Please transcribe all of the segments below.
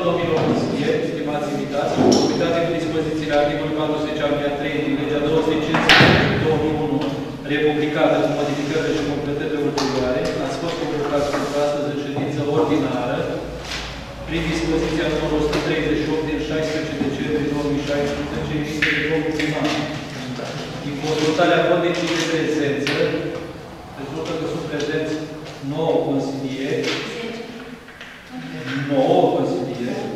domnilor consilieri, stimați invitați, în conformitate cu dispozițiile articolului 40 alinea 3 din legea 215/2001, republicată cu modificările și completările ulterioare, ați fost convocați pentru astăzi în ședință ordinară, prin dispoziția numărul 138 din 16 decembrie 2016, emisă de domnul primar. Din consultarea codicii de prezență, rezultă că sunt prezenți 9 consilieri. 9 consilieri.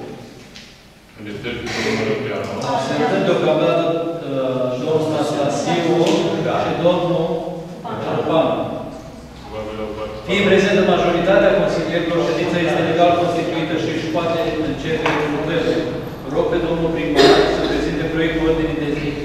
Sunt deocamdată domnul Anastasiu și domnul Arpan. Fiind prezentă majoritatea consilierilor, ședința este legal constituită și își poate începe lucrările. Rog pe domnul primar să prezinte proiectul ordinii de zi.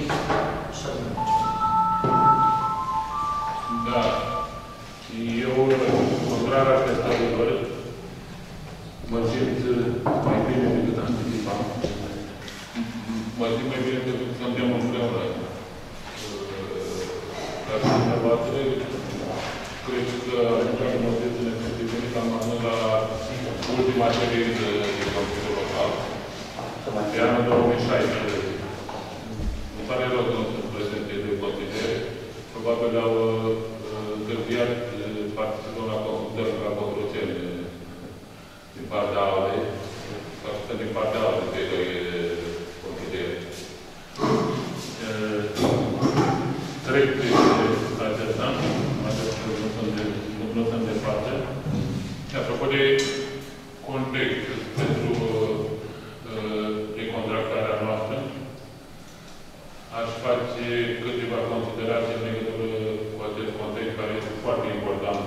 Da. Eu, contrar așteptărilor, mă simt mai bine decât anticipat. Mă simt mai bine decât suntem împreună. Ca și dumneavoastră, cred că această motiv să ne pregătim cam anume la ultima ședință din Consiliul Local, de anul 2016. Îmi pare rău că nu sunt prezente de consilieri. Probabil au întârziat participând la consultări la Cotroceni din partea ALDE, sau din partea ALDE, cei doi consilieri. Trec de acest an, nu sunt departe. Apropo de context pentru recontractarea noastră, aș face câteva considerații în legătură cu acest context, care este foarte important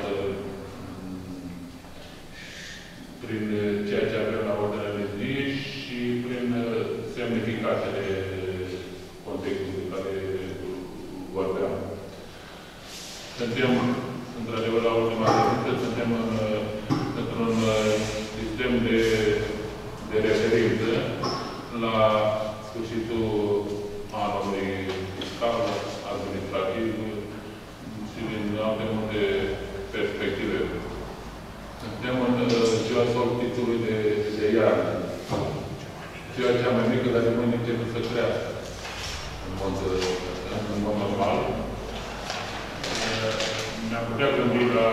prin ceea ce avem la ordinea de zi și prin semnificațiile contextului care vorbeam. Suntem, într-adevăr, la ultima ședință, suntem într-un sistem de referință la sfârșitul anului fiscal, administrativ și din alte multe perspective. Suntem în ziua solstițiului de iarnă. Ziua cea mai mică, dar de mâine începe să crească în mod normal. Ne-am putea gândi la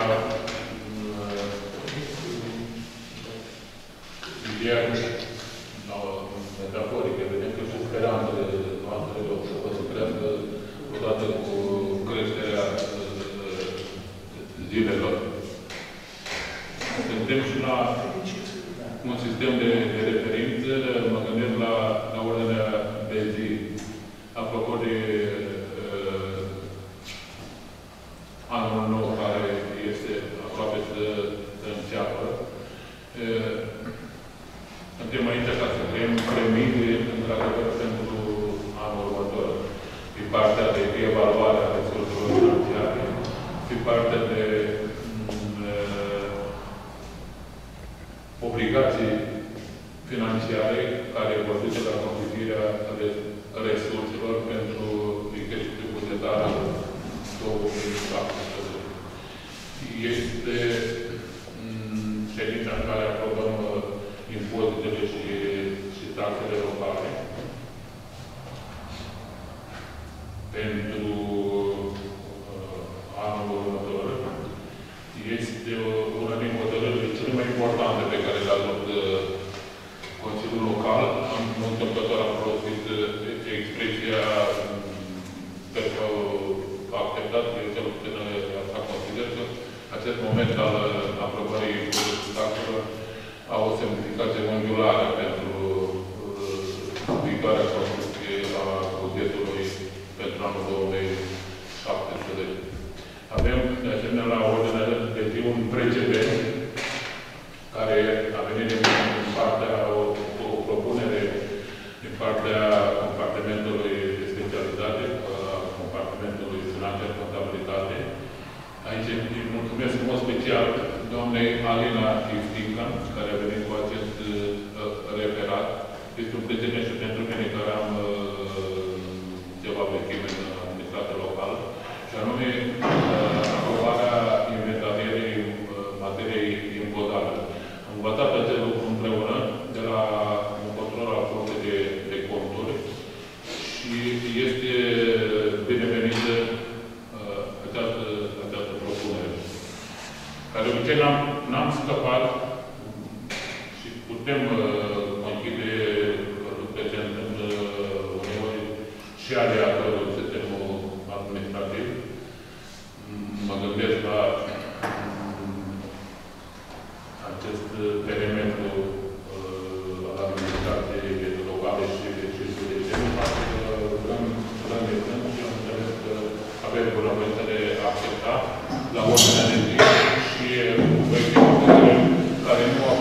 ideea metaforică. Vedem că și speranțele noastre o să crească odată cu creșterea zilelor. Suntem și la un sistem de referință. Mă gândesc la ordinea de zi. Apropo de anul nou care este aproape să înceapă. Suntem aici ca să creăm premii, într-adevăr, pentru anul următor. Pe partea de evaluare a resurselor financiare, pe partea de obligații financiare care vor duce la constituirea resurselor pentru exercițiul bugetar 2017. Este ședința în care aprobăm impozitele și taxele locale pentru anul următor. Este una din hotărârile cele mai importante pe care le-a luat Consiliul Local. Nu întâmplător am folosit expresia pe care au acceptat, eu cel puțin asta consider că acest moment al aprobării taxelor au o semnificație unghiulară pentru și aleatorul sistemul administrativ. Mă gândesc la acest perimetru al administrației locale și județene, vrem și am înțeles că avem bunăvoință de accepta la ordinea de zi și proiectele care nu a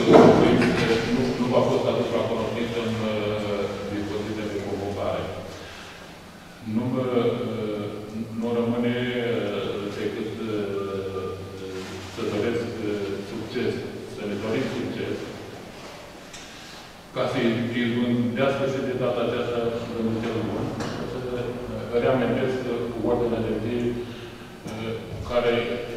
fost adus la cunoștință în dispoziția de convocare. Nu rămâne decât să doresc succes, să ne dorim succes, ca să izbândească și de data aceasta Dumnezeu bun. Să reamintesc ordinea de zi care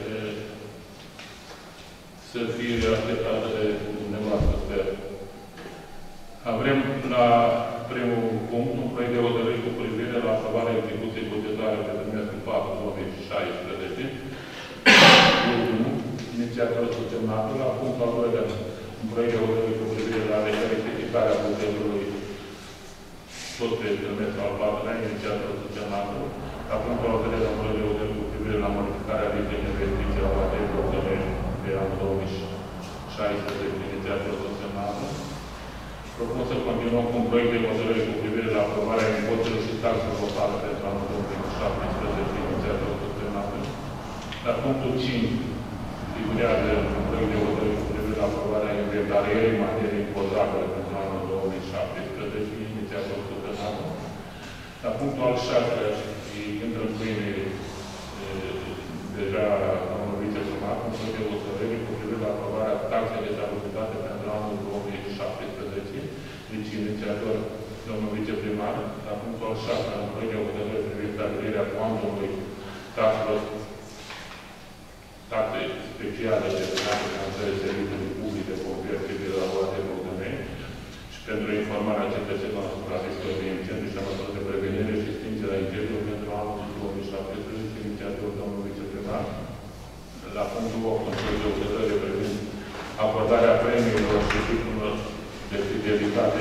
să fie așteptată de dumneavoastră, sper. Avem la primul punct un proiect de hotărâre cu privire la aprobarea execuției bugetare pe trimestrul 4-2016. Ultimul, inițiatorul subsemnatul, la punctul al doilea, un proiect de hotărâre cu privire la rectificarea bugetului tot pe trimestrul al 4-lea, inițiatorul subsemnatul, la punctul al doilea, un proiect de hotărâre cu privire la modificarea listei de investiții la bugetului pe anul 2016, inițiatorul subsemnatul. Propun să continuăm cu un proiect de hotărâre cu privire la aprobarea impozitelor și taxelor locale pentru anul 2017, inițiatorul subsemnatul. La punctul 5 figurează un proiect de hotărâre cu privire la aprobarea inventarierii în materie impozabilă pentru anul 2017, inițiatorul subsemnatul. La punctul al 6-lea și intră în pâine deja domnul viceprimar, un proiect de hotărâre cu privire la aprobarea taxei de salubritate pentru anul 2017, deci inițiator domnul viceprimar. La punctul al 6-lea, un proiect de hotărâre privind stabilirea cuantumului taxelor, taxe speciale de finanțării serviciului public de conversie de la OAT-UDM și pentru informarea cetățenilor asupra riscului de incendiu și a măsurilor de prevenire și extingerea incendiilor pentru anul 2017, inițiator domnul viceprimar. La punctul 8, un proiect de hotărâre privind acordarea premiilor și titlurilor de fidelitate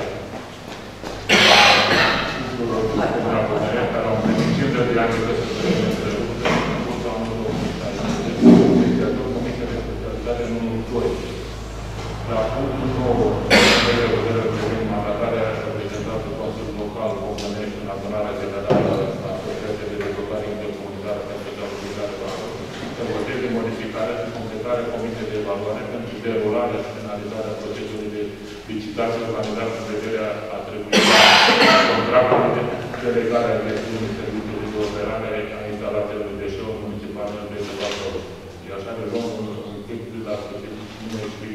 tuturor colaboratorilor care au împlinit 50 de ani de căsătorie întreruptă în cursul anului 2016, inițiator Comisia de Specialitate numărul 2. La punctul 9, de hotărâre privind mandatarea reprezentantului Consiliului Local Bogdănești în adunarea generală a Asociației de Dezvoltare Intercomunitară pentru Stabilizare să voteze modificarea și completarea Comisiei de Evaluare pentru derularea și finalizarea procedurii de licitație organizată în vederea atribuirii contractului de delegare a gestiunii serviciului de operare a instalațiilor de deșeuri municipale în rezervator. E așa de luăm un pic la specificime și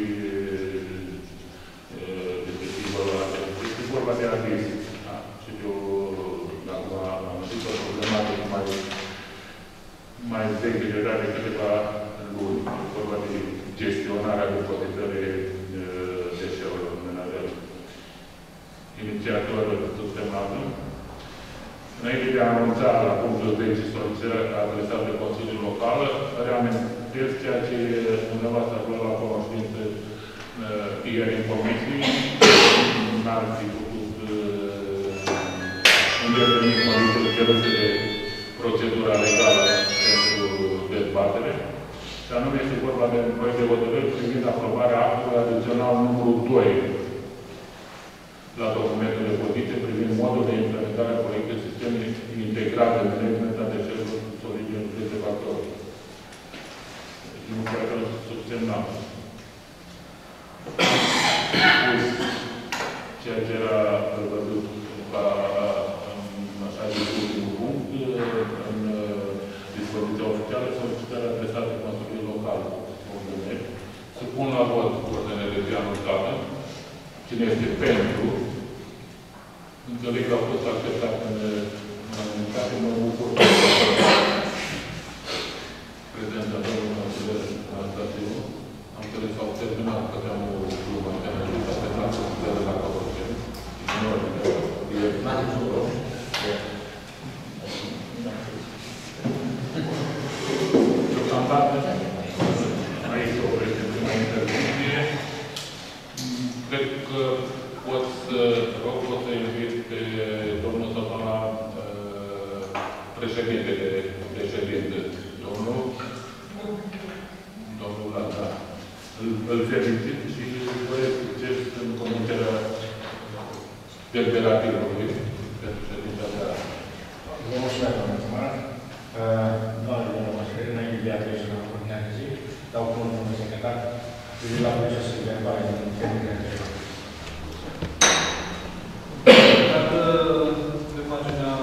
despre vorba de aviz. Și eu am zis o problematică mai veche, deja de câteva luni, vorba de gestionarea depozitării deșeurilor menajere. Inițiator subsemnatul. Înainte de a anunța la punctul 10 solicitarea adresată de Consiliul Local, reamintesc ceea ce dumneavoastră a luat la cunoștință ieri în comisii. N-ar fi făcut îndeplinit condițiile cerute de procedura legală pentru dezbatere. Și anume este vorba de un proiect de hotărâre privind aprobarea actului adițional numărul 2 la documentul de poziție privind modul de implementare a proiectului sistemului integrat de management a deșeurilor solide în rezervatori. Inițiator subsemnat. Ceea ce era prevăzut ca așa de ultimul punct, în dispoziția oficială, solicitarea adresată Consiliului Local. Să pun la vot ordinea de zi anunțată. Cine este pentru? Înțeleg că a fost acceptat în unanimitate, mă bucur prezența domnului consilier administrativ. Am înțeles că au terminat, că aveam o glumă în care s-a terminat să se dă la Covorcen. În ordine, deocamdată, aici o prima intervenție. Cred că pot să invit pe domnul sau doamna președinte, domnul Landa. Îl felicit și vă succes în conducerea deliberativului pentru ședința de azi. Vă mulțumesc, domnule primar. Doamne, domnule Măsări, înainte de a trece la ordinea de zi, dau cuvântul domnului secretar privind la procesul verbal din ședința anterioară. Dacă pe marginea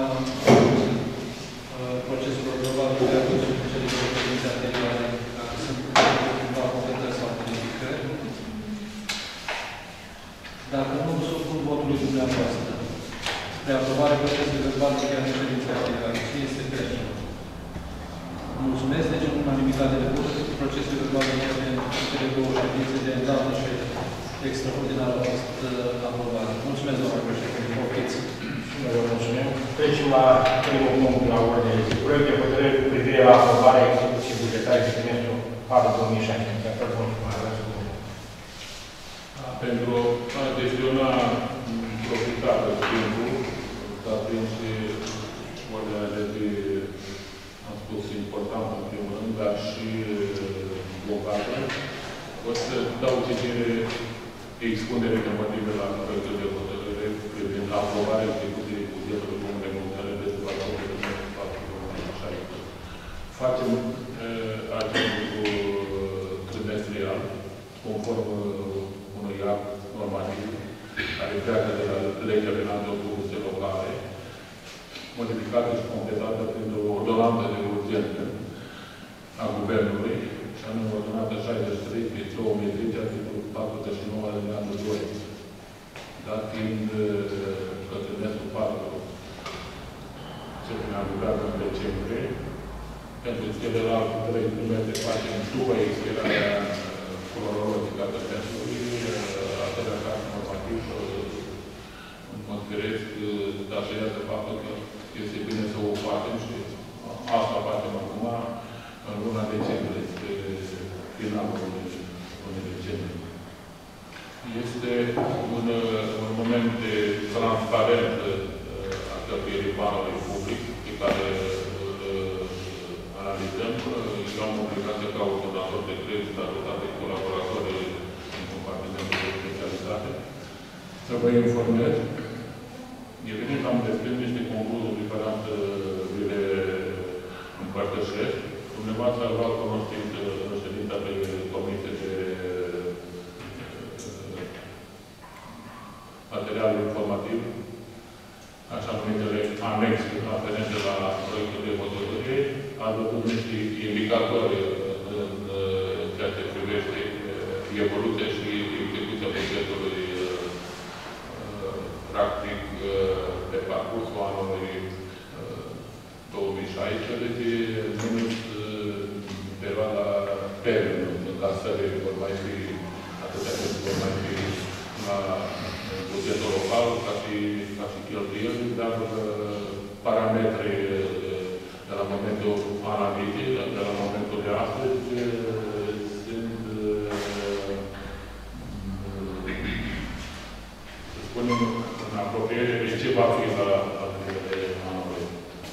proceselor global de atunci cu cele de ședințe anterioare, dacă sunt cumva completări sau modificări, dacă nu, supun votului dumneavoastră spre aprobarea procesului verbal de chiar de ședințe anterioare. Cine este pentru? Mulțumesc. Deci, în unanimitate de vot, procesul verbal de cele două ședințe de îndată și extraordinar a fost aprobat. Mulțumesc, doamnă președinte. Poftiți. Și noi vă mulțumim. Trecem la primul punct la ordine de zi. Proiect de hotărâre cu privire la aprobarea execuției bugetare de trimestrul 4/2016. Pentru a gestiona profitabil timpul, dar prin și ordinea de zi, am spus, important în primul rând, dar și blocată, o să dau citire expunere de motive la proiectul de hotărâre privind aprobarea execuției bugetului comun de montare de situație de 2016. Facem acest lucru trimestrial, conform unui act normativ care pleacă de la legea penală de autobuse locale, modificată și completată printr-o ordonanță de urgență a Guvernului, și anume ordonanță 63 pe 2010, articolul 49 al alineatul 2. Dat fiind că trimestrul 4 se finalizează în decembrie, pentru celelalte 3 trimestre facem după expirarea cronologică a trimestrului, atâtea carte normativ, în mod firesc, dașează faptul că este bine să o facem și asta facem acum, în luna decembrie, spre finalul lunii decembrie. Este un moment de transparent a cheltuielii banului public, pe care îl analizăm. Eu am obligația ca ordonator de credit, alături de colaboratorii din compartimentul de specialitate, să vă informez. Evident, am desprins niște concluzii pe care am să vi le împărtășesc. Dumneavoastră a luat cunoștință în ședința pe Comisie de material informativ, așa numitele anexe aferente la proiectul de hotărâre, adăugând niște indicatori în ceea ce privește evoluția și execuția bugetului practic pe parcursul anului 2016, numit perioada termenului în casării vor mai fi atâtea timp vor mai fi la bugetul local, ca și cheltuieli, dar parametrii de la momentul analitic, de la momentul de astăzi, sunt, să spunem, în apropiere de ce va fi la finele anului.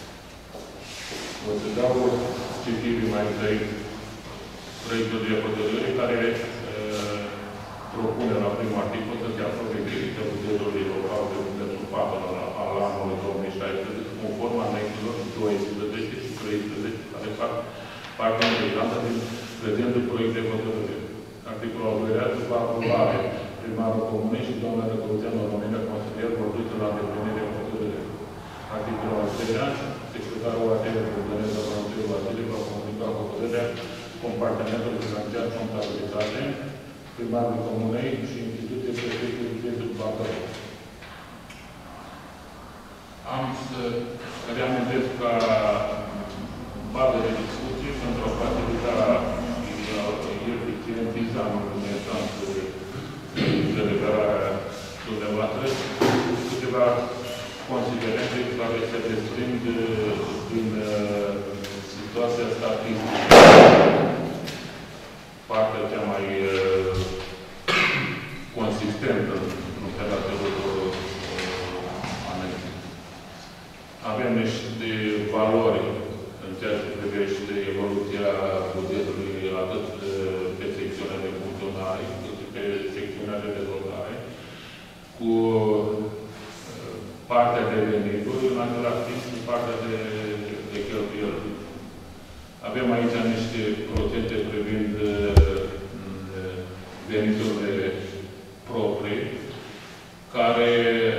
O să dau citire mai întâi proiectul de hotărâre care propune la primul articol să se aprobe execuția bugetului local de bugetul 4 al anului 2016, conform anexelor 12 și 13, care fac parte integrantă din prezentul proiect de hotărâre. Articolul al doilea, după aprobare, primarul comunei și doamna Rădăuțeanu România, consilier, vor duce la îndeplinire hotărâre. Articolul al treilea, secretarul Atele Bogdaneza Branțelul Vasile va comunica hotărârea compartimentului financiar contabilitate, primarul comunei și instituție prefectului județul Bacău. Am să reamintesc ca bază de discuție pentru a facilita eficientizarea unui instanț de liberarea dumneavoastră câteva considerente care se desprind din situația statistică. Partea cea mai consistentă în operațiilor anexe. Avem niște evaluări în ceea ce privește evoluția bugetului atât pe secțiunea de funcționare, cât și pe secțiunea de dezvoltare, cu partea de venituri, în același timp și partea de cheltuieli. Avem aici niște procente privind veniturile proprii, care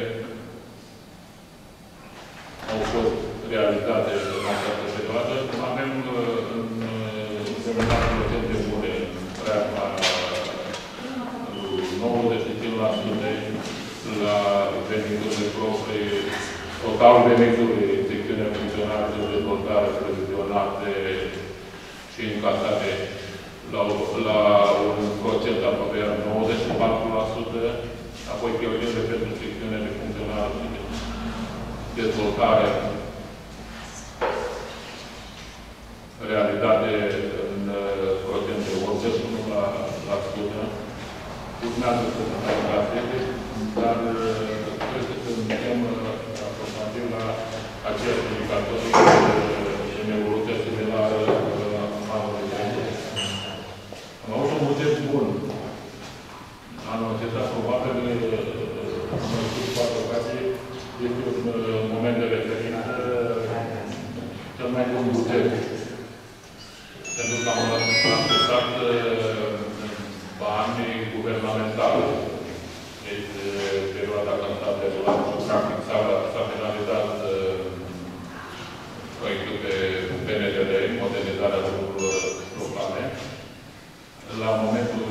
au fost realizate în această perioadă. Avem în procente bune, preajma 95% la veniturile proprii, total veniturile secțiunea funcționare de dezvoltare previzionate și încasate la un procent aproape 94%, apoi cheltuielile pentru secțiunea de funcționare și de dezvoltare realitate în procent de 81%. Urmează să se mai încaseze, dar cred că suntem aproximativ la aceeași indicatori în evoluția similară anul trecut. Am avut un buget bun. Anul acesta, probabil, în scurt ocazii, este un moment de referință cel mai bun buget. Pentru că am accesat bani guvernamentali. Deci, perioada când s-a derulat și, practic, s-a finalizat proiectul pe PNDR, modernizarea drumurilor locale. La momentul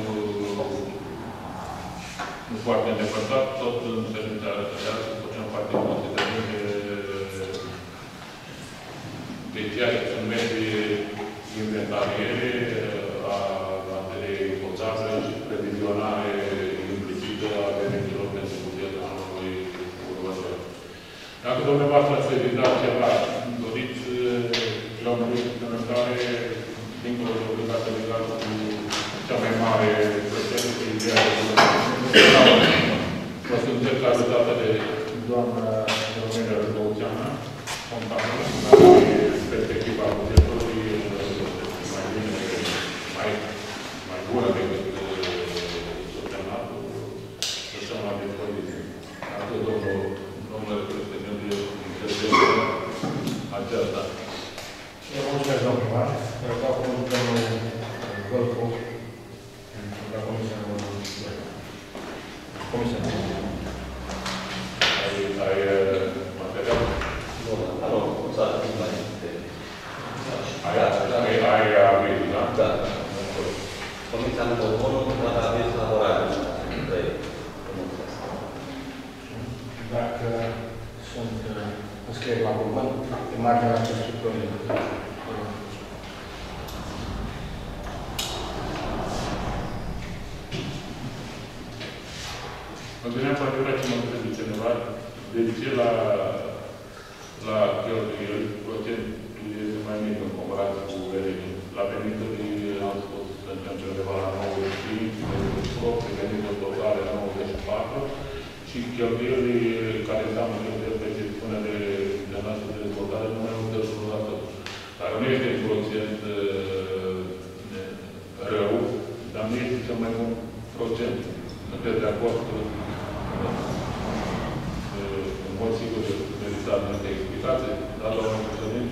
nu foarte îndepărtat, tot în ședința real, să spunem foarte considerând de ceea ce sunt medii inventariere a materiei potabile și previzionare implicită a veniturilor pentru bugetul anului următor. Dacă dumneavoastră ați revidat ceva, doriți la o implementare dincolo de obligația legală cu cea mai mare procent de ideea de o să încerc ajutată de doamna România Răzbăuțeană, contabilă, perspectiva bugetului mai bine, mai bună decât subsemnatul, să stăm la dispoziție. Atât, domnule președinte, intervenție aceasta. Eu mulțumesc, domnul primar. Dau cuvântul domnul Vălcu, la Comisia Ai material? Nu, nu, cum s-a zis mai Ai aviz, da? Da. Comisia numărul 1, dar aviz favorabil. Dacă sunt înscrieri la cuvânt, pe marginea acestui proiect. Mă gândeam poate vrea ce mă întrebe cineva, de ce la cheltuieli procentul este mai mic în comparație cu venituri. La venituri am spus să începem undeva la 95, pe venituri totale 94 și cheltuielii care înseamnă cheltuieli pe gestiunea de noastră de dezvoltare nu mai mult de 1%. Dar nu este un procent rău, dar nu este cel mai bun procent. Sunteți de acord în mod sigur meritat multe explicații, dar la un președinte,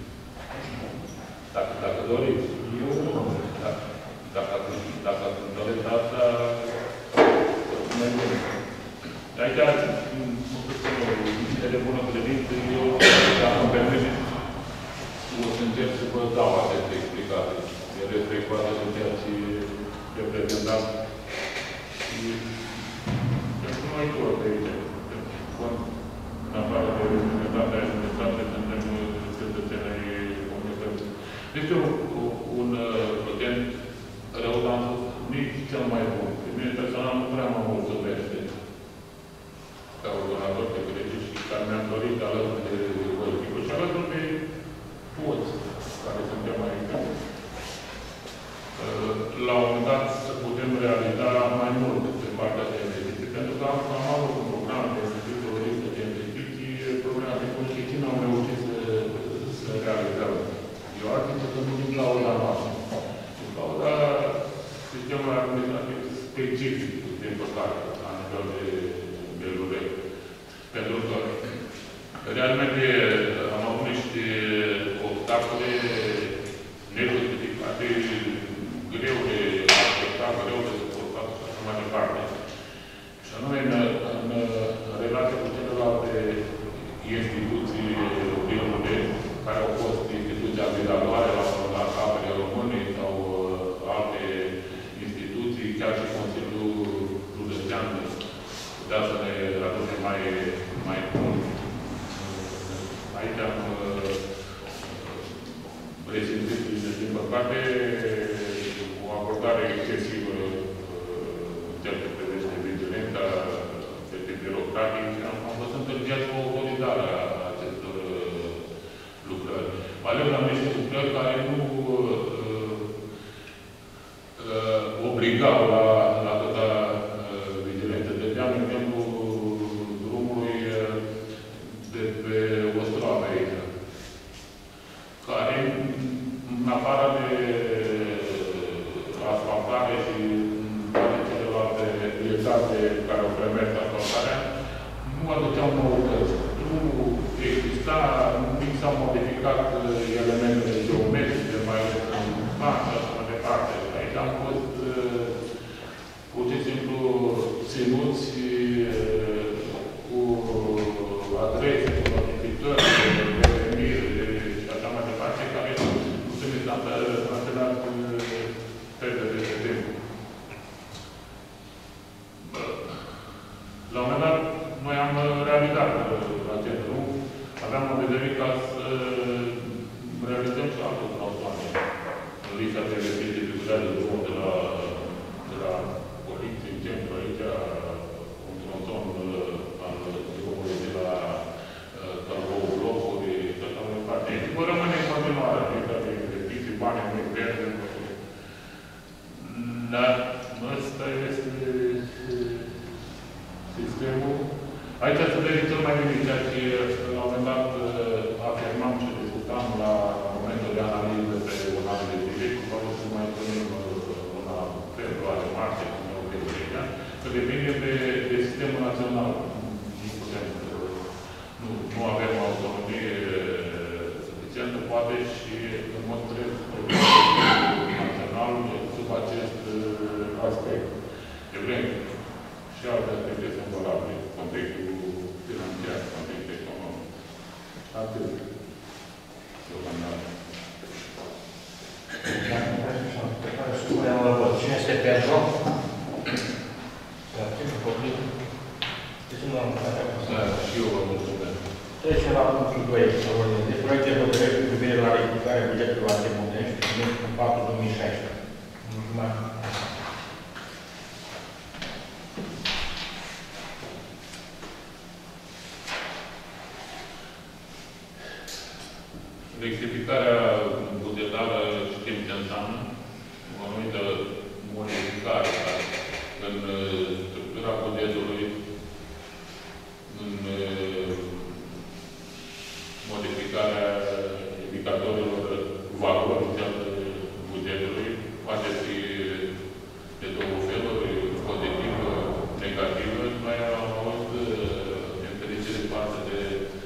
dacă doriți, eu nu. Dacă ați înțeles asta, mai bine. Aici, nu știu, de bună credință, eu, dacă îmi permiteți, o să încerc să vă dau aceste explicații. Eu respect foarte de ceea ce reprezentați. Pentru noi toți de aici, în afară de reprezentarea administrației, suntem cetățenii comunității. Este un procent rău, dar am spus, nici cel mai bun. Pe mine personal nu prea mă mulțumește ca ordonator de grece și care mi-am dorit alături de politicul și alături de toți care suntem aici. La un moment dat să putem realiza mai mult pe partea de investiții. Pentru că am avut un program de investiții, o listă de investiții, problema de politici nu am reușit să termene am avut niște obstacole nejustificate, greu de acceptat, greu de suportat și așa mai departe. Și anume, în relație cu celelalte instituții din județ, care au fost instituții agregatoare la Capele Românii sau alte instituții, chiar și Consiliul Județean putea să ne aduce mai mult. Aici am resimțit, din păcate, o abordare excesivă în ceea ce privește vigilența de tip birocratic. Am văzut întârziat cu autorizarea acestor lucrări. Ales la niște lucrări care nu obligau la atâta vigilență. Dădeam exemplu drumului de pe Ostrava aici, care, în afară de asfaltare și toate celelalte etape care au permis asfaltarea, nu aduceau noutăți. Nu exista, nici s-au modificat elementele geometrice, mai ales în plan și așa mai departe. Aici am fost pur și simplu ținuți cu adrese, cu notificări, de veniri și așa mai departe, care nu se mișcă antrenat pe timp. La un moment dat, noi am realizat acest drum. Aveam o vedere ca să realizăm și alte tronsoane. În lista de investiții vizuale de drumul de la poliție, în centru, aici, un tronson al drumului de la Tălbou Blocuri, și așa mai departe. Vor rămâne în continuare lista de investiții, bani, nu pierde. Dar ăsta este sistemul. Aici se vede cel mai bine ceea ce la un moment dat afirmam și discutam la momentul de analiză pe un an de zile, cu care să mai punem luna februarie, martie, cum eu cred că depinde de sistemul național. Nu putem, nu avem autonomie suficientă, poate și în mod drept național sub acest aspect. Evident, și alte aspecte sunt valabile, contextul financiar, contextul economic. Atât. Supunem la vot. Cine este pentru? Și eu vă mulțumesc. Trecem la punctul 2. De proiect de hotărâre cu privire la rectificarea bugetului AT București în 4-2016. Mulțumesc. Rectificarea bugetară știm ce înseamnă. O anumită modificare în structura bugetului, în modificarea indicatorilor valori bugetului, poate fi de două feluri, pozitivă, negativă. Noi am avut în fericire față de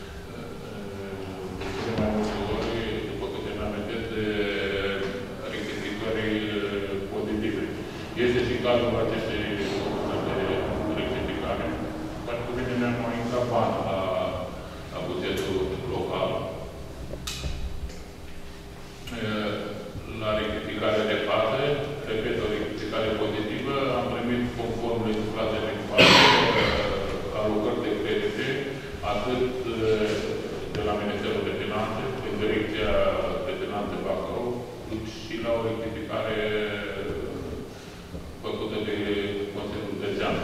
cele mai multe ori, după câte mi-am amintesc, de rectificări pozitive. Este și cazul acestei rectificare. Pentru că bine ne-am mai intrat bani la bugetul local. La rectificare de față, repet, o rectificare pozitivă, am primit conform legislației alocări de credite, atât de la Ministerul de Finanțe, prin Direcția de Finanțe Bacău, cât și la o rectificare făcută de Consiliul Județean.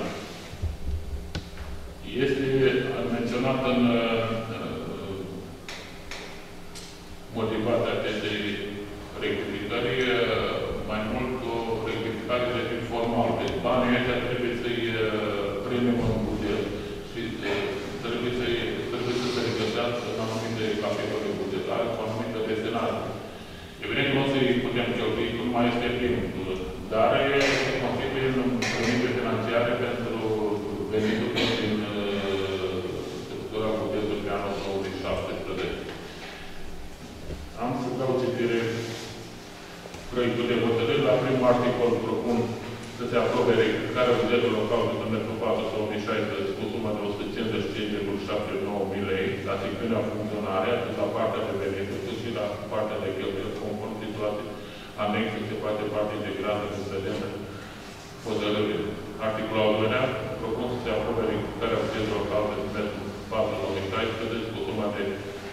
Este menționat în motivația acestei rectificări mai mult o rectificare de tip formal. Deci banii ăștia trebuie să-i primim în buget și trebuie să se regăsească în anumite capitole bugetare cu anumite destinare. Evident, nu o să-i putem cheltui cum mai este primul, dar se constituie în primite financiare pentru venitul din structura bugetului pe anul 2017. proiectul de hotărâre. La primul articol propun să se aprobe rectificarea bugetului local de pentru 4.2016 cu suma de 155,79 lei la secțiunea funcționare, atât la partea de venituri, cât și la partea de cheltuieli, conform situației anexe, se face parte integrată din prezentă hotărâre. Articolul al doilea propun să se aprobe rectificarea bugetului local de pentru 4.2016 cu suma de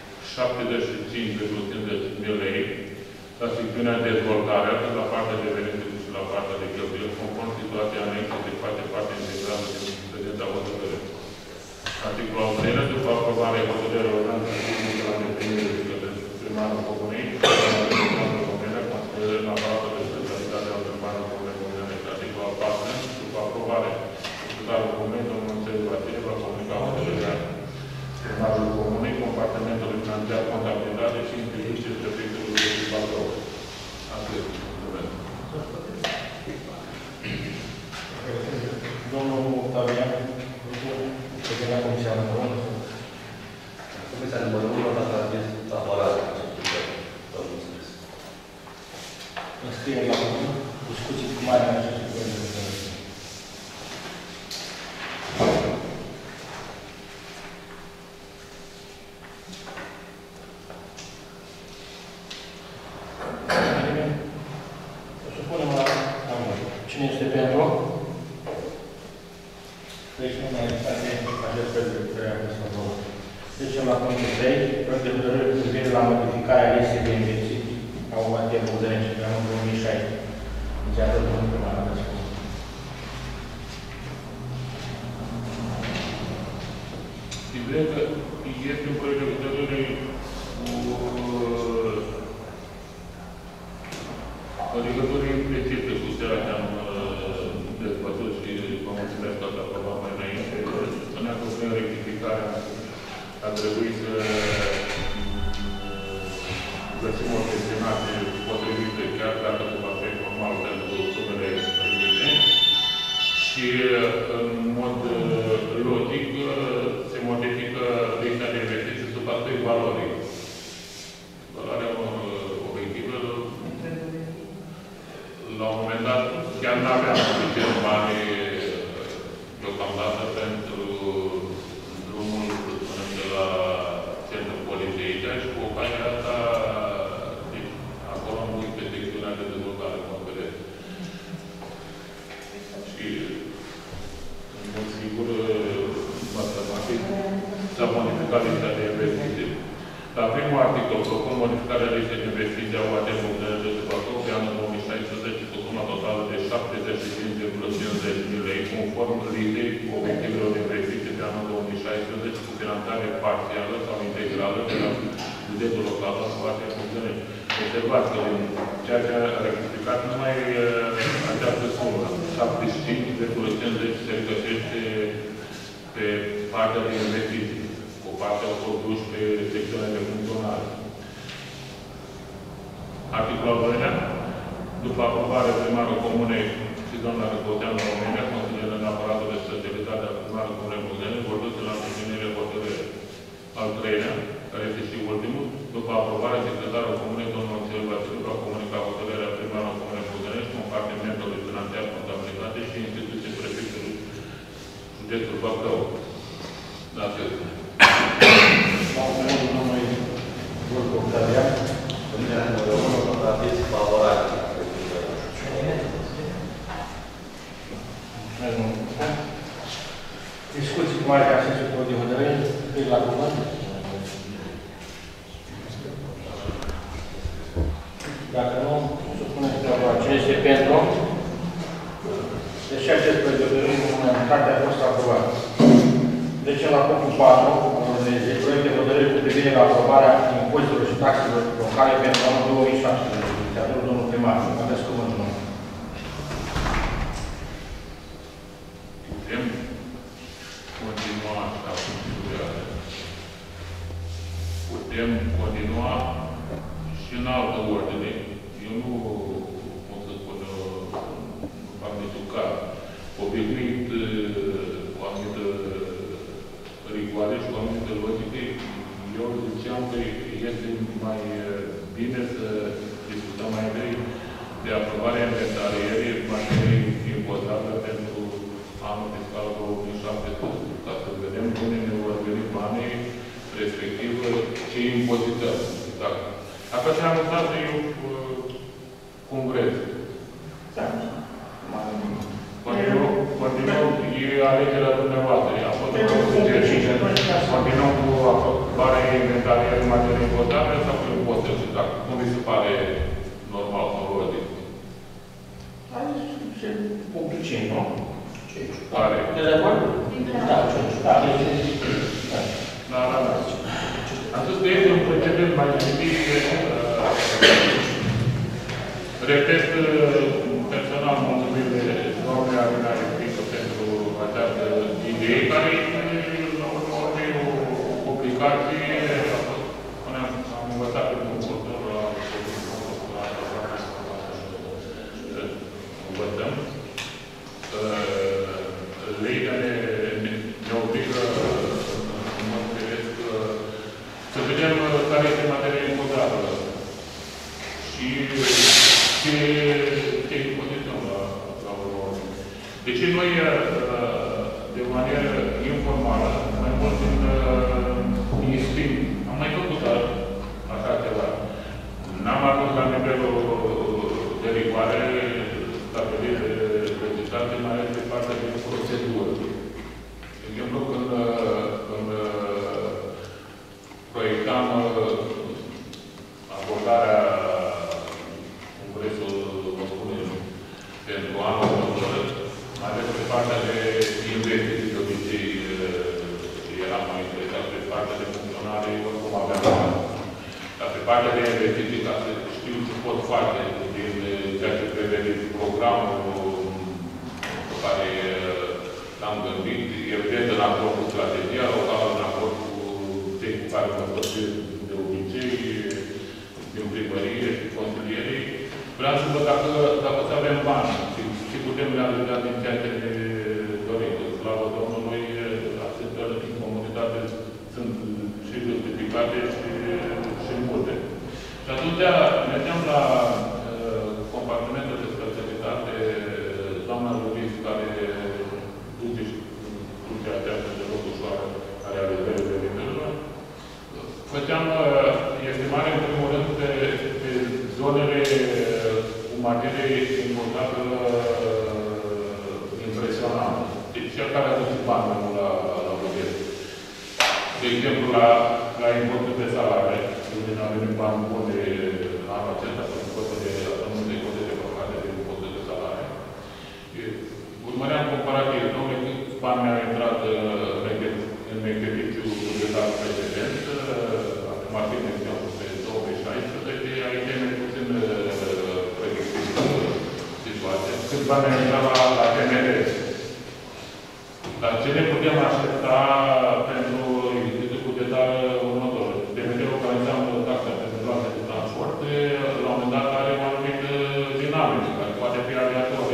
75,50 lei la secțiunea de dezvoltare, atât la partea de venituri și la partea de cheltuieli, conform situației anexe, se face parte integrată din prezenta hotărâre. Articolul al treilea, după aprobarea hotărârii ordonanței publică la îndeplinire de către primarul Comunei, primarul Comunei, considerând aparatul de specialitate al primarul Comunei. Articolul al patrulea, după aprobare primarul Comunei, domnul Înțeleg Vasile va comunica hotărârea primarul Comunei, compartimentului financiar, contabilitate și instituții prefectului de Bacău. Atât. Domnul Octavian, președintea Comisia numărul 1. Comisia numărul 1 a transmis favorabil. Înscriere la cuvânt, discuții cu mare în acest proiect de hotărâre. Cine este pentru? Deci nu mai este acest fel de hotărâre a fost favorabil. Trecem la punctul 3, proiect de hotărâre cu privire la modificarea listei de investiții a UAT Bogdănești pe anul 2016. Inițiatorul domnul primar, aveți cuvântul. Ideea că este un proiect de hotărâre cu legătură implicită cu ceea ce am dezbătut și vă mulțumesc că ați aprobat mai înainte. Spunea că prin rectificarea a trebuit să găsim o destinație potrivită, chiar dacă nu va fi normal pentru sumele primite. Și în mod logic se modifică lista de investiții sub aspect valorii. Valoarea obiectivă, la un moment dat, chiar nu aveam suficient bani deocamdată pentru drumul până de la centrul poliției aici, și cu ocazia asta, acolo am pus pe secțiunea de dezvoltare, cum vedeți. Și, în mod sigur, matematic, s-a modificat lista de investiții. La primul articol, propun modificarea listei de investiții a UAT Bogdănești de Bacău pe anul 2016 cu suma totală de 75,50 lei, conform listei obiectivelor de investiții de anul 2016 cu finanțare parțială sau integrală de la bugetul local al UAT Bogdănești. Observați că din ceea ce a rectificat numai această sumă, 75,50 se regăsește pe partea de investiții. O parte au fost duși pe secțiunea de funcționare. Articolul al doilea. După aprobare, primarul Comunei și doamna Răcoteanu România, considerând aparatul de specialitate al primarul Comunei Bogdănești, vor duce la îndeplinire hotărâre. Al treilea, care este și ultimul, după aprobare, secretarul Comunei, domnul Înțeleg Vasile, va comunica hotărârea primarul Comunei Bogdănești, compartimentului financiar, contabilitate și instituții prefectului județul Bacău. Atât. La cuvântul domnului Burcu Octavian. Comisia numărul 1 a fost favorabil. Discuții cu mare accesul de hotărâre, îi la cuvânt. Dacă nu, supuneți pe aprobare. Cine este pentru? Deci acest proiect de hotărâre, în unanimitate, a fost aprobat. Trecem la punctul 4, proiect de hotărâre cu privire la aprobarea impozitelor și taxelor locale pentru anul 2017. Inițiatorul domnul primar. Aveți cuvântul. Putem continua așa. Putem continua și în altă ordine. Eu nu, cum să spun, nu fac niciun caz. Obișnuit cu anumită rigoare și cu anumită logică, eu ziceam că este mai bine să discutăm mai întâi de aprobare a inventarierii materiei impozitate pentru anul fiscal 2017, ca să vedem unde ne vor veni banii, respectiv ce impozităm. Dacă ce-am notat eu cum vreți. Continuăm, e alegerea dumneavoastră. Continuăm cu aprobarea inventarierii materiei impozitate sau cu impozitul? Cum vi se pare normal, favoritic? Se publicim, nu? Care? De acord? Da, da. Am spus că este un procedent mai citit. Repet personal mulțumirile doamnei Alina Repică pentru această idee, care la urmă e o complicație. Am învățat pe un curtor la învățăm. Legea ne obligă, în mod firesc, să vedem care este materia impozată și ce impozităm la urmă. De ce noi, de manieră informală, mai mult din instinct, am mai făcut așa ceva. N-am ajuns la nivelul de rigoare stabilit de legislație, mai ales de partea de procedură. De exemplu, când proiectam abordarea Congresul, vă spunem, pentru anul următor, mai ales pe partea de investiții, de obicei eram mai interesat pe partea de funcționare, oricum aveam bani. Dar pe partea de investiții, ca să știu ce pot face din ceea ce prevede programul pe care l-am gândit, evident în acord cu strategia locală, în acord cu cei cu care mă stăpesc de obicei, din primărie și consilierii. Vreau să văd dacă să avem bani și putem realiza din ceea ce ne dorim. Slavă Domnului, așteptările din comunitate sunt și justificate și multe. Și atunci mergeam la compartimentul de specialitate, doamna Luis, care duce această de loc ușoară a realizării veniturilor. Făceam estimare, în primul rând, pe zonele cu materie importantă impresionantă. Deci, cel care a dus bani la buget. De exemplu, la importul de salare, unde nu avem bani buni de anul acesta, pentru cote de multe cote de păcate de importul de salare. Urmăream comparativ, domnule, câți bani mi-au intrat în exercițiul bugetar precedent, acum ar fi menționat pe 2016, aici e mai puțin pregătit situația. Câți bani mi-au intrat la TNR? Dar ce ne putem aștepta pentru exercițiul bugetar următor? TNR-ul care înseamnă taxa pentru luate de transport, la un moment dat are o anumită dinamică, care poate fi aleatorie.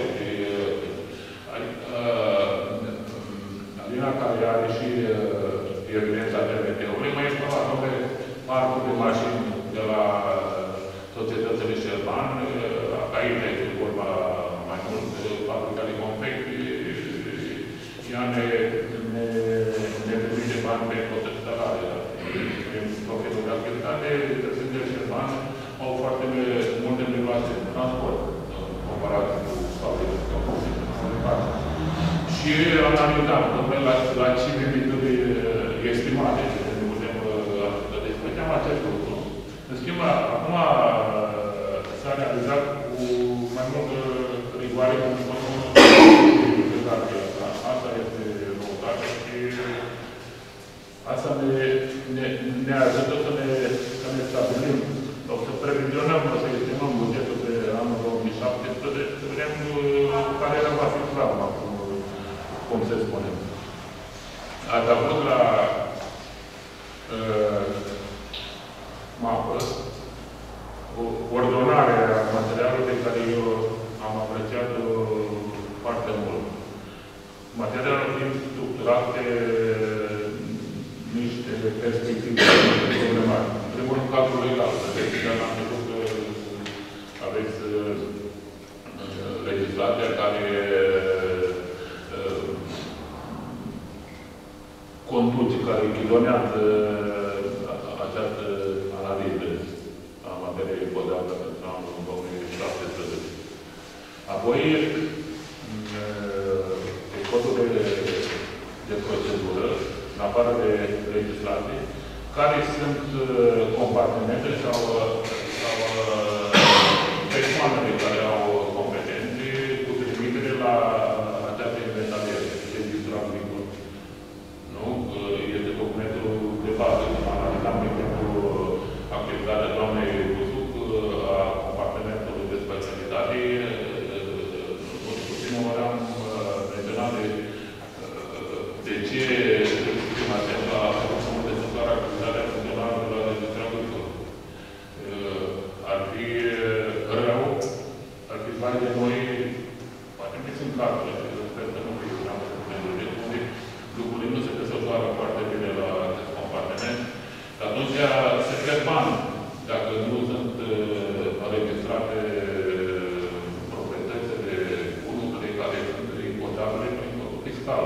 Alina, care are și evidența TNT-ului, mai este la nume parcul de mașini de la societățile Șerban, aici este vorba mai mult de fabrica de confecte, ea ne permite bani pe protestare. Prin profitul de activitate, reprezentările Șerban au foarte multe miloase de transport, comparat cu fabrica de confecte. Și analizam, la ce venituri estimate, ce ne putem ajuta. Deci, făceam acest lucru. În schimb, acum s-a realizat cu mai multă rigoare, cu mai multă legislație. Asta este noutate și asta ne ajută să ne stabilim, sau să previzionăm, să estimăm bugetul de anul 2017, să vedem care va fi treaba, cum se spune. Ați avut la mapă ordonarea materialului pe care eu am apreciat foarte mult. Materialul fiind structurat pe niște perspective problematice. În primul rând, cadrul legal. Vedeți, dar am văzut că aveți care chilonează această analiză a materiei podeață pentru anul 2017. Apoi, codul de procedură, în afară de legislație, care sunt compartimentele sau persoanele care au competențe cu trimitere la această inventariere, registrul agricol. Nu? Este documentul de bază. Analizam, de exemplu, activitatea doamnei Busuc a compartimentului de specialitate. Puțin am menționat de ce suntem atenți la cum desfășoară activitatea funcțională la registrul agricol. Ar fi rău, ar fi bani de noi, poate nu sunt cazuri, sper că nu fie unde lucrurile nu se desfășoară foarte bine la acest compartiment, atunci se pierd bani dacă nu sunt înregistrate proprietățile bunurile care sunt impotabile prin codul fiscal.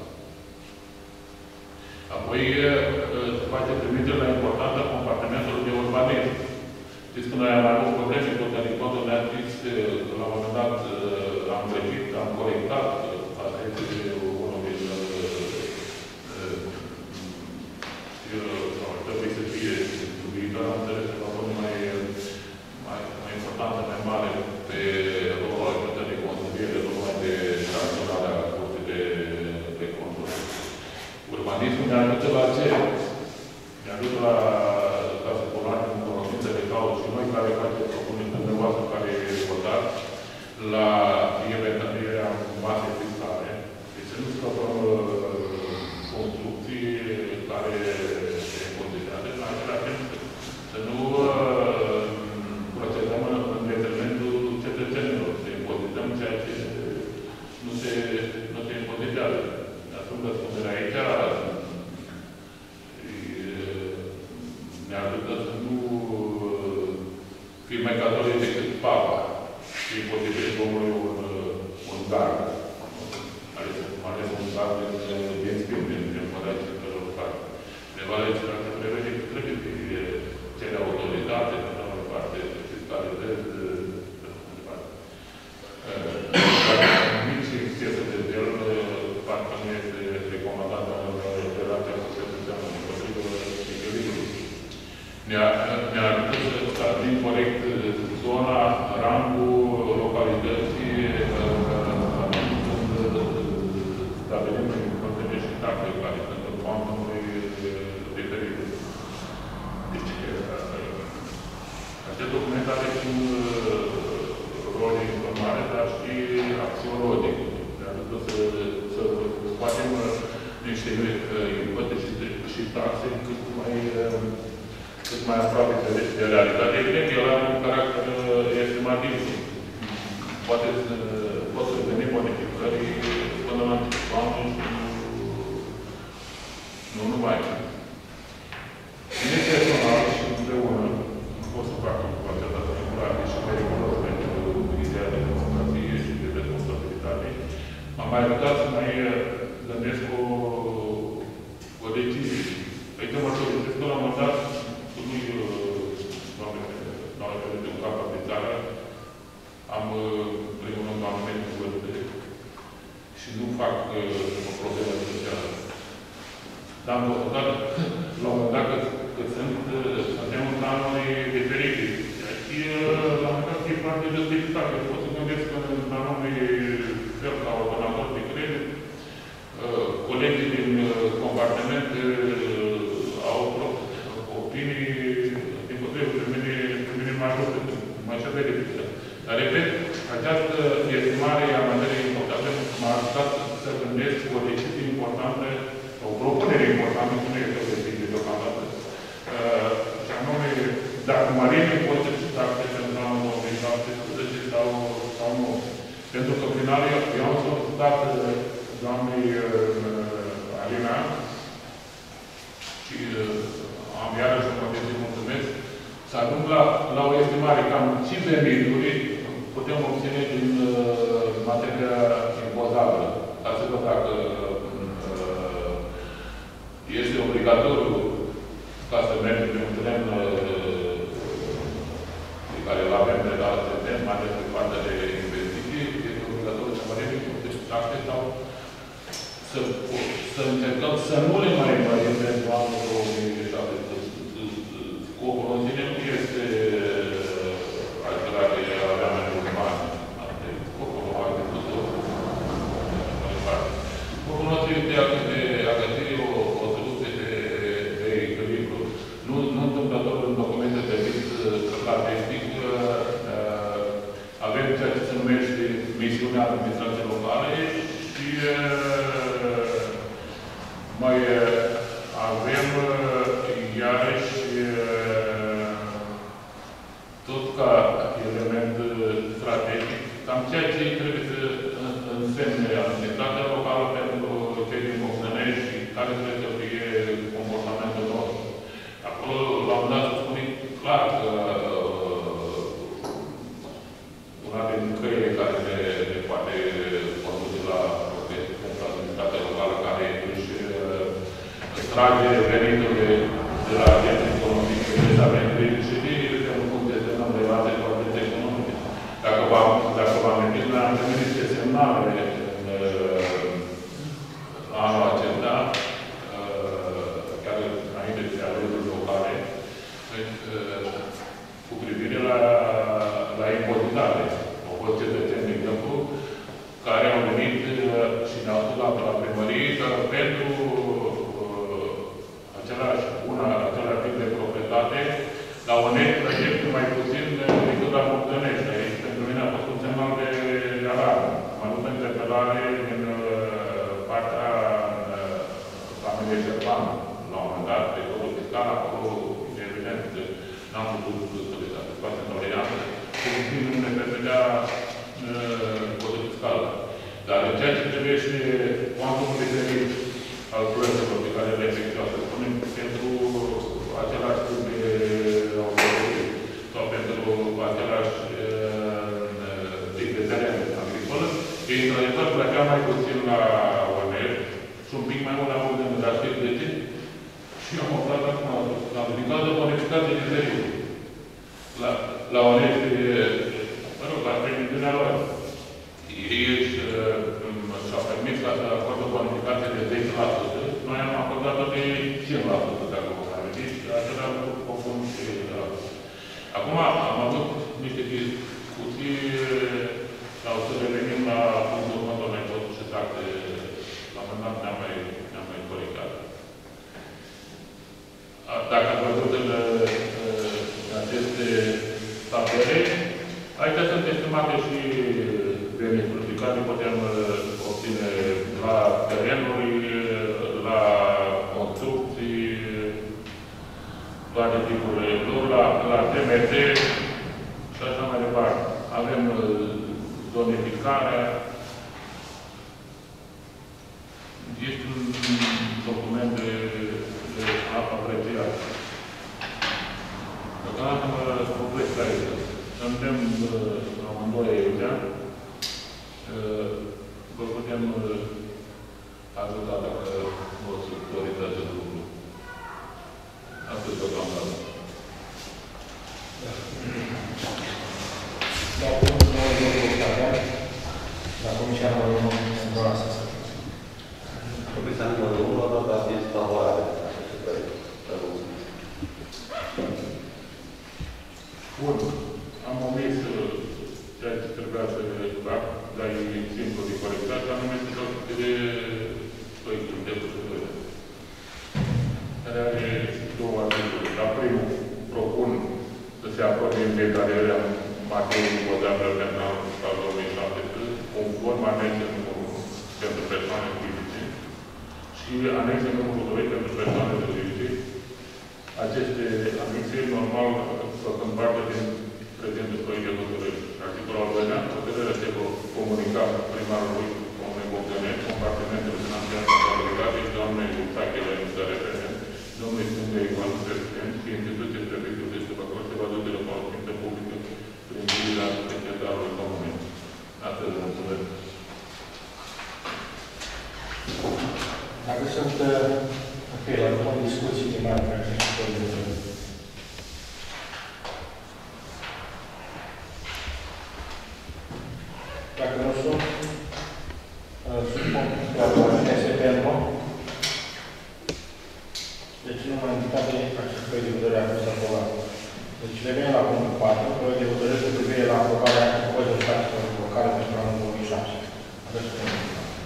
Apoi se face trimitere la importanța compartimentului de urbanism. Știți că noi am avut probleme cu teritoriul, ne-a zis, la un moment dat, am greșit, am corectat atenție unul din trebuie să fie viitor, am înțeles că va fi mai importantă, mai mare pe rolul activității de consiliere, nu numai de sancționarea curții de conturi. Urbanismul ne ajută la ce? Ne ajută la ca să cunoaștem cunoștințe de cauză și noi care facem propuneri dumneavoastră care votați la inventarierea masei fiscale. Deci să nu scăpăm construcții care se impozitează, în același timp să nu procedăm în detrimentul cetățenilor, să impozităm ceea ce nu se impozitează. Asum răspunderea aici ne ajută să nu fim mai catolici decât Papa și impozitezi omului un gard. Ales un gard din spin, din mădăci în felul care. Undeva legislația prevede că trebuie să cere autoritate, pe de o parte, fiscalizezi, pe de parte. Nici excesul de zel, parcă nu este recomandat în relația cu cetățeanul împotrivă echilibrului. Ne ajută să stabilim corect zona, rangul, localității, stabilim contene și taxe care sunt în cuantumului diferite. Deci, acest document are și un rol de informare, dar și axiologic. Ne ajută să scoatem niște impozite și taxe cât mai aproape de realitate. Evident, el are un caracter estimativ. Pot să veni modificări până la începutul anului și nu numai. Mine personal și împreună nu pot să fac cu această temporare și periculos pentru ideea de democrație și de responsabilitate. M-am mai ajutat să mai gândesc o decizie. Aici mă solicitez că la un moment dat de un cap de țară, am primul rând anumite vârste și nu fac o problemă socială. Dar am constatat, la un moment dat, că suntem în planuri diferite. Și la un moment dat e foarte justificat. Eu pot să gândesc că în anume fel, ca ordonator de credit, colegii din compartiment au opinii pe mine mai mult, mai se verifică. Dar, repet, această estimare a materiei importante m-a ajutat să gândesc o decizie importantă, o propunere importantă, cum este o decizie deocamdată. Și anume, dacă mărim impozite și taxe pentru anul 2017 sau nu. Pentru că, prin final, eu am solicitat doamnei Alina și am iarăși o condiție mulțumesc, să ajung la o estimare cam ce venituri putem obține din materia impozabilă. Ați văzut dacă este este obligatoriu ca să mergem pe un tren pe care îl avem de la tren, mai ales pe partea de investiții, este obligatoriu să mărim taxe sau să încercăm să nu le mai mărim pentru anul 2007. Scopul în sine nu este acela de a avea mai mulți bani. Scopul nostru este a găsi o soluție de echilibru. Nu întâmplător în documente de vis statistic avem ceea ce se numește misiunea administrației locale și mai avem iarăși tot ca element strategic, cam ceea ce trebuie să însemne administrația locală pentru cei din Bogdănești și care trebuie să fie comportamentul nostru. Acolo, la un dat, se spune clar că una din căile care ne poate conduce la pentru administrația locală, care își trage veniturile de la agenții economice, de veniturile și de un punct de semnăm relate cu agenții economice. Dacă v-am amintit, noi am primit niște semnale anul acesta, chiar înainte de alegerile locale, cu privire la impozitare. Au fost cetățeni din Câmpul care au venit și ne-au spus la primărie că pentru același tip de proprietate, la UNED plătește mai puțin decât la Bogdănești. Aici, pentru mine, a fost un semnal de alarmă. Am avut o interpelare din partea familiei Șerban, la un moment dat, pe codul fiscal, acolo, evident, n-am putut să le satisfac în toleranță, cum nu ne permitea codul fiscal. Dar în ceea ce privește cuantumul de credit al plăților pe care le efectuăm, să spunem, pentru același tip de autorități sau pentru același tip de teren agricol, ei, într-adevăr, plăcea mai puțin la ONR și un pic mai mult la Bogdănești. Dar știți de ce? Și am aflat acum, din cauza bonificației de venit. La ONR, mă rog, la preveniunea lor. Ei și-au permis ca să acordă o bonificație de 10%. Noi am acordat-o de 5% de acolo. Și acela am făcut o funcție. Acum am avut niște discuții sau să revenim la punctul următor, mai tot și taxe. La un moment dat ne-am mai colectat. Dacă ați văzut în aceste tabele, aici sunt estimate și venituri pe care putem obține la terenuri, la construcții, toate tipurile lor, la TMT și așa mai departe. Avem zonificarea. Este un document de apreciat. Deocamdată mă opresc aici. Suntem amândoi aici. Vă putem ajuta dacă vă doriți acest lucru. Atât deocamdată. La punctul 9, la Comisia numărul 1, doamna Săsă. Comisia numărul 1 a dat aviz favorabil. Bun. Am omis ceea ce trebuia să fac, dar e simplu de corectat, anume să de care are două articole. La primul, propun să se acorde inventariarea materiei potabile pentru anul 2017, conform anexe numărul pentru persoane fizice și anexe numărul 2 pentru persoane juridice. Aceste anexe, normal, făcând parte din prezentul proiect de hotărâri. Articolul al doilea, hotărârea se vor comunica primarului Comunei Bogdănești, compartimentele financiare obligate și doamnei Tachele de referent, domnului Sfântă Ivan President și instituții prefectul de Stăpăcor se va duce la cunoștință publică prin vizirea secretarului Comunei. Atât de mulțumesc. Dacă sunt, ok, la sunt discuții din mare care sunt politice. Dacă nu sunt, supun la cine pentru. Deci nu mai indicat de acest proiect de hotărâre a fost aprobat. Deci revenim la punctul 4, proiect de hotărâre cu privire la aprobarea proiectului taxelor locale pentru anul 2006. Aveți cuvântul.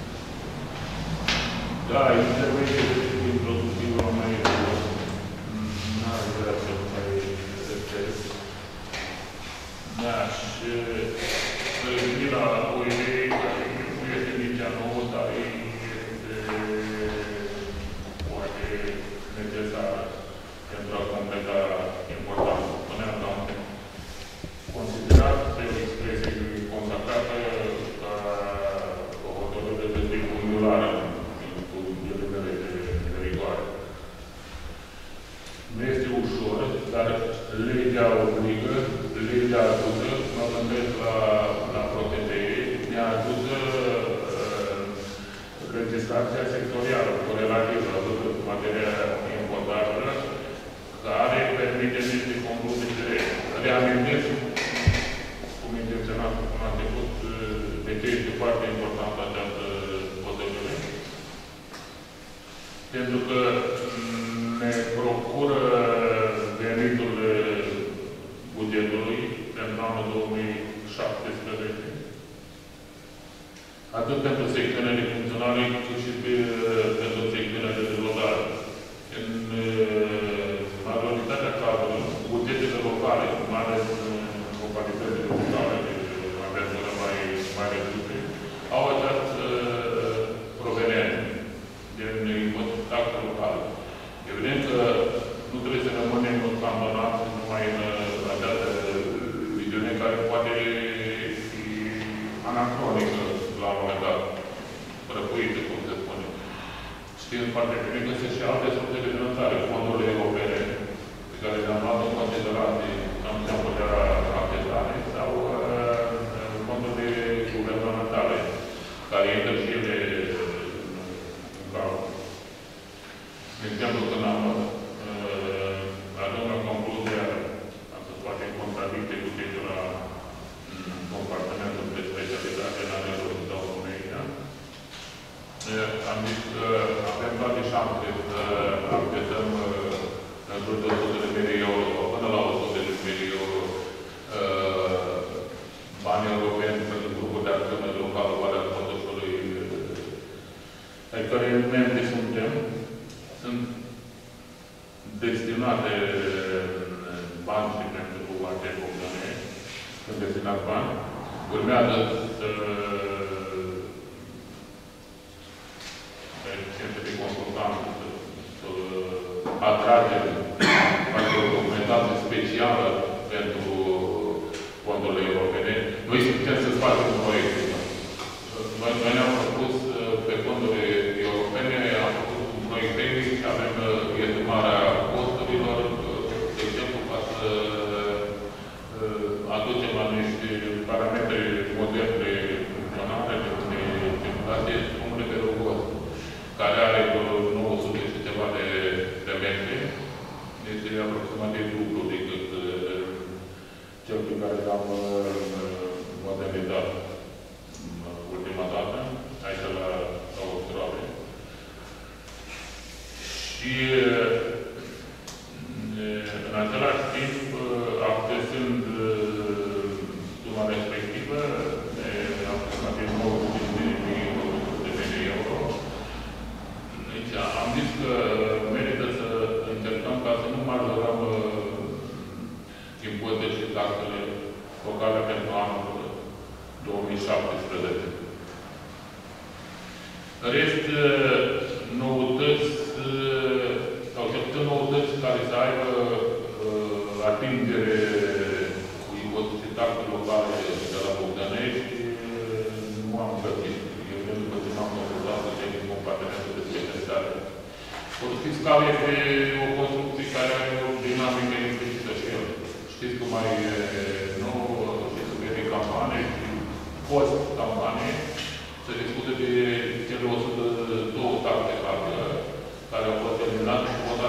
Da, intervenție introductivă mai n-ar vrea să mai repet. Da, și reveni la o idee care nu este nici a nouă, dar este poate necesară pentru a completa importanța. Spuneam că am considerat pe o expresie consacrată ca o hotărâre de tip unghiulară. Nu este ușor, dar legea obligă, legea ajută, mă gândesc la protejere, ne ajută legislația sectorială, corelativă, materia importabilă, care permite niște concluzii de reamintesc, cum intenționat până la început, de ce este foarte importantă această hotărâre. Pentru că ne procură veniturile bugetului pentru anul 2017, atât pentru secțiunile funcționale, cât și pentru secțiunile de dezvoltare. În majoritatea cazurilor, bugetele locale, mai ales în localitățile locale, aventură mai reduse, au această proveniență din taxe locale. Evident că nu trebuie să rămânem abandonați numai în această viziune care poate fi anacronică la un moment dat, prăpuită, cum se spune. Știm foarte bine că sunt și alte surse de finanțare, fondurile europene, pe care le-am luat în considerare, am putea accesare, sau fondurile guvernamentale, care intră și ele în calcul. De exemplu, când am ajuns la concluzia, am să poate în contradicție cu cei de la compartimentul de specialitate la nivelul României, am zis că avem toate șanse să accesăm în jur de 100 de mii euro, până la 100 de mii euro, bani europeni pentru grupul de acțiune locală, Valea Pădășului, ai care membri suntem, sunt destinate bani și pentru aceste probleme, sunt destinați bani. Urmează să de consultant, să atragem o documentație specială pentru fondurile europene. Noi putem să facem un proiect. Noi ne-am propus pe fondurile europene, am făcut un proiect tehnic și avem estimarea costurilor, de exemplu, ca să aducem la niște parametri moderne funcționale de circulație comune pe Rogos, care are 900 și ceva de metri. Este aproximativ dublu decât cel pe care l-am modernizat ultima dată, aici la Australia. Și în același timp, accesând suma respectivă, aproximativ 900 de euro, deci am zis că merită să încercăm ca să nu majorăm impozite și taxele locale pentru anul 2017. În rest, noutăți, sau cel puțin noutăți care să aibă atingere cu impozite și taxe locale de la Bogdanești, nu am găsit. Eu nu după ce m-am consultat cu cei din compartimentul de specialitate. Codul fiscal este o construcție care are o dinamică implicită și el. Știți că mai nou și să vede campanie și post-campanie, se discută de cele 102 taxe care au fost eliminate și pot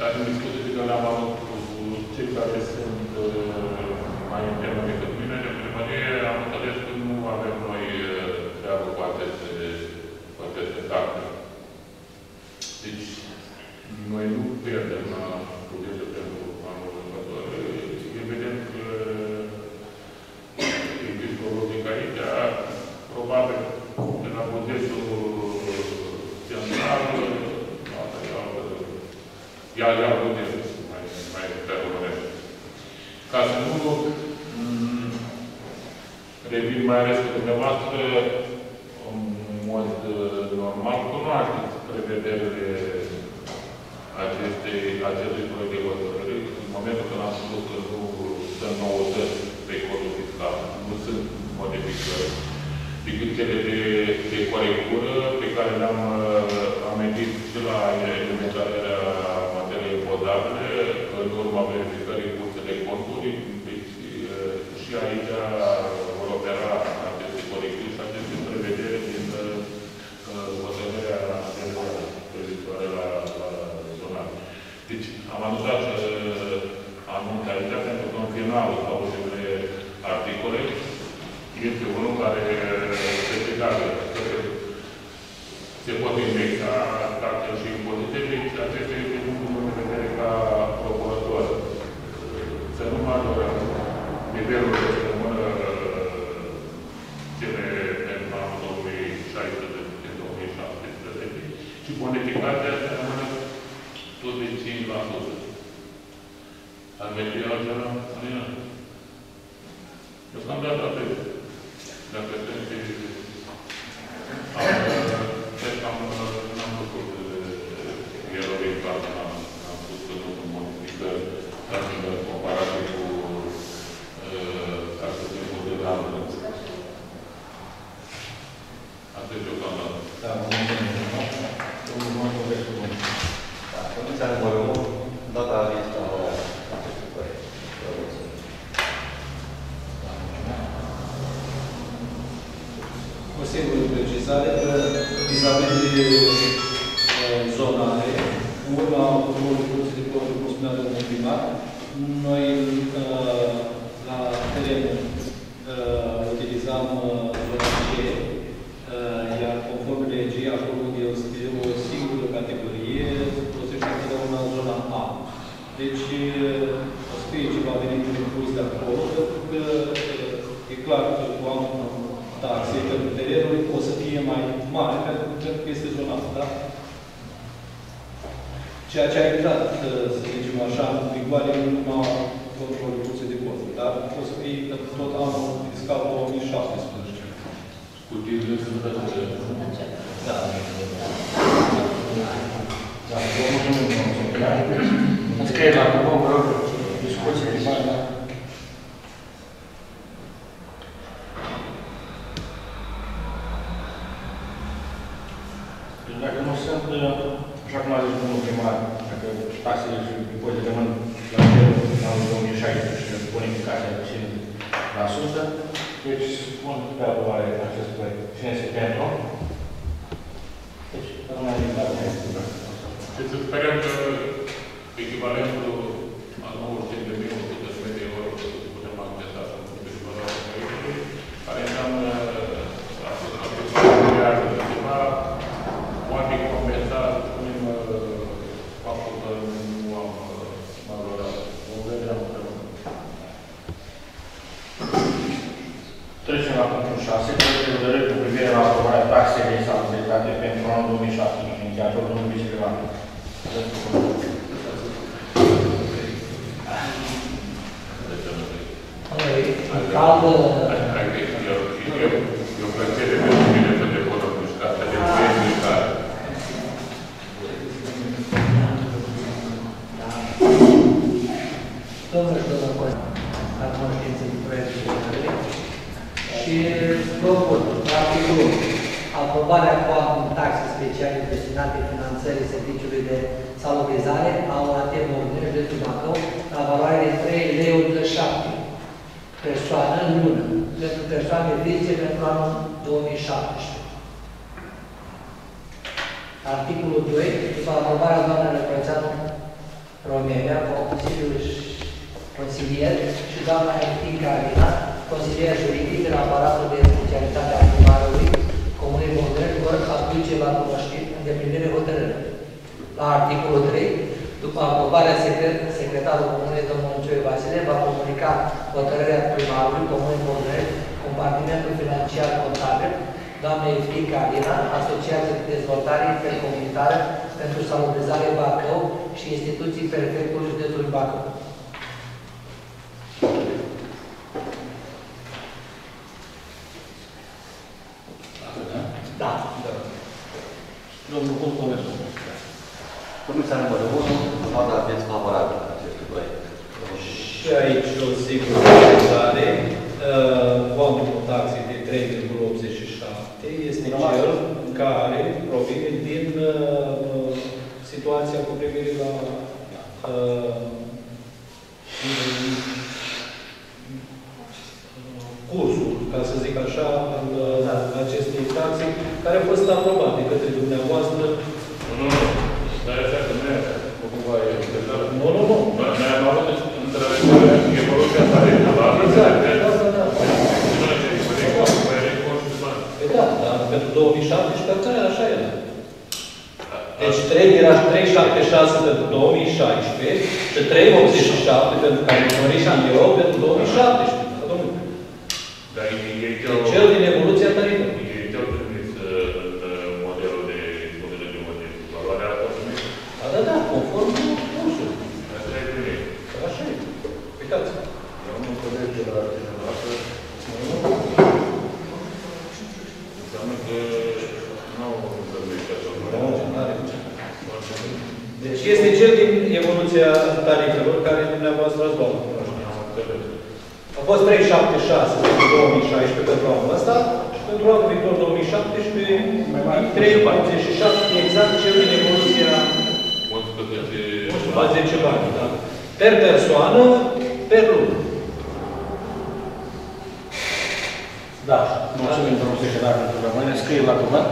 Dar în discuții pe care le-am avut cu cei care sunt mai interne decât mine de primărie, am înțeles că nu avem noi treabă cu aceste taxe. Deci, noi nu pierdem bugetul pentru anul următor. Evident că există o logică aici, probabil de la bugetul central, ia bugetul mai permanent. Ca să nu revin mai ales cu dumneavoastră, în mod normal, cunoașteți prevederile acestui proiect de hotărâre. În momentul când am spus că nu sunt noutăți pe codul fiscal, nu sunt modificări, decât cele de corectură pe care le-am amintit și la implementarea materiei podabile, în urma verificării Curții de Conturi. Deci și aici vor opera aceste corecturi și aceste prevederi din hotărârea anterioară privitoare la zonare. Deci am anunțat anunțul aici pentru că în finalul sau ultimele articole este unul care specificează că se pot indexa taxe și impozite, deci acesta este punctul de vedere ca procurator. Să nu majorăm nivelul de să rămână cele pentru anul 2016-2017 și bonificația să rămână tot de 5%. Ar merge altceva? Eu cam dat atât. Dacă trebuie am făcut erori în parte, am spus că nu sunt modificări, dar în comparație cu ca să fie de la atât deocamdată. Da, Comisia numărul 1, data este acestui proiect. O singură precizare, că vis-a-vis de zonare, în urma autonomului Curții de Conturi, cum spunea domnul primar, noi la terenul utilizam zona C, iar conform legii, acolo este o singură categorie, folosește întotdeauna zona A. Deci, o să fie ceva venit din curs de acolo, pentru că e clar că cu taxe pentru terenul o să fie mai mare, pentru că este zona asta, da? Ceea ce a intrat, să zicem așa, în vigoare în urma controlului Curții de Conturi, dar o să fie tot anul fiscal 2017. Scutirile sunt acele. Da. Da, vă mulțumim, domnul secretar. Înscrie la cuvânt, vă rog, discuții de bani, da? Deci dacă nu sunt, așa cum a zis domnul primar, dacă taxele și impozitele rămân la nivelul anul 2016 și bonificația de 5%, deci spun pe aprobare acest proiect. Cine este pentru? Deci, rămâne din partea asta. Deci sperăm că echivalentul a 90.100 de euro putem accesa să putem valoarea proiectului, care înseamnă aproximativ de ceva, poate compensa, spunem, faptul că nu am valorat. Vom vedea împreună. Trecem la punctul 6, proiect de hotărâre cu privire la aprobarea taxei de salubritate pentru anul 2017, inițiator domnul viceprimar. E o plăcere pentru mine să te pot mișca, să te pot mișca. Domnul și domnul Coș, la cunoștință de proiectul de hotărâre și propun articolul aprobarea cu taxe speciale destinate finanțării serviciului de salubrizare a OAT Mordine, județul Bacău, la valoare de 3,87 lei persoană în lună, pentru persoane fizice pentru anul 2017. Articolul 2, după aprobarea doamnei Răpățeanu, România, consilier și doamna Etica Alina, consilier juridic de la aparatul de specialitate al primarului Comunei Bogdănești, vor aduce la cunoștință îndeplinire hotărârii. La articolul 3, după aprobarea secretarul Comunei, domnul Muncioiu Vasile, va comunica hotărârea primarului Comunei Bogdănești, compartimentul financiar contabil, doamna Etica Alina, Asociația de Dezvoltare Intercomunitară pentru Salubrizare Bacău și instituții prefectului județului Bacău. Da. Domnul Concomesu. Comisia numărul 1, toată aveți favorabil acestui proiect. Și aici o singură precizare. Contul taxei de 3,87 este cel care provine din situația cu privire la cursul, ca să zic așa, al acestei taxe, care a fost aprobat de către dumneavoastră. Nu. Dar așa că nu e așa. Cumva e interesat. Nu. Noi am avut evoluția tare. Exact. Da, dar pentru 2017 așa era. Deci 3 era 376 pentru 2016 și 387 pentru categorii șantier pentru 2017. Dar e cel din evoluția tarifă. E cel trimis modelul de model. Valoarea asta trimis? Da, conform cursului. Asta e trimis. Așa e. Uitați. Eu nu înțeleg de la dumneavoastră. Înseamnă că nu au înțelegit așa. Deci este cel din evoluția tarifelor care dumneavoastră ați luat. A fost 376 pentru 2016 pentru anul ăsta și pentru anul viitor 2017 387 exact cel din evoluția 10 bani, da? Per persoană, per lună. Da, mulțumim, domnul secretar, pentru rămâne. Scrie la cuvânt.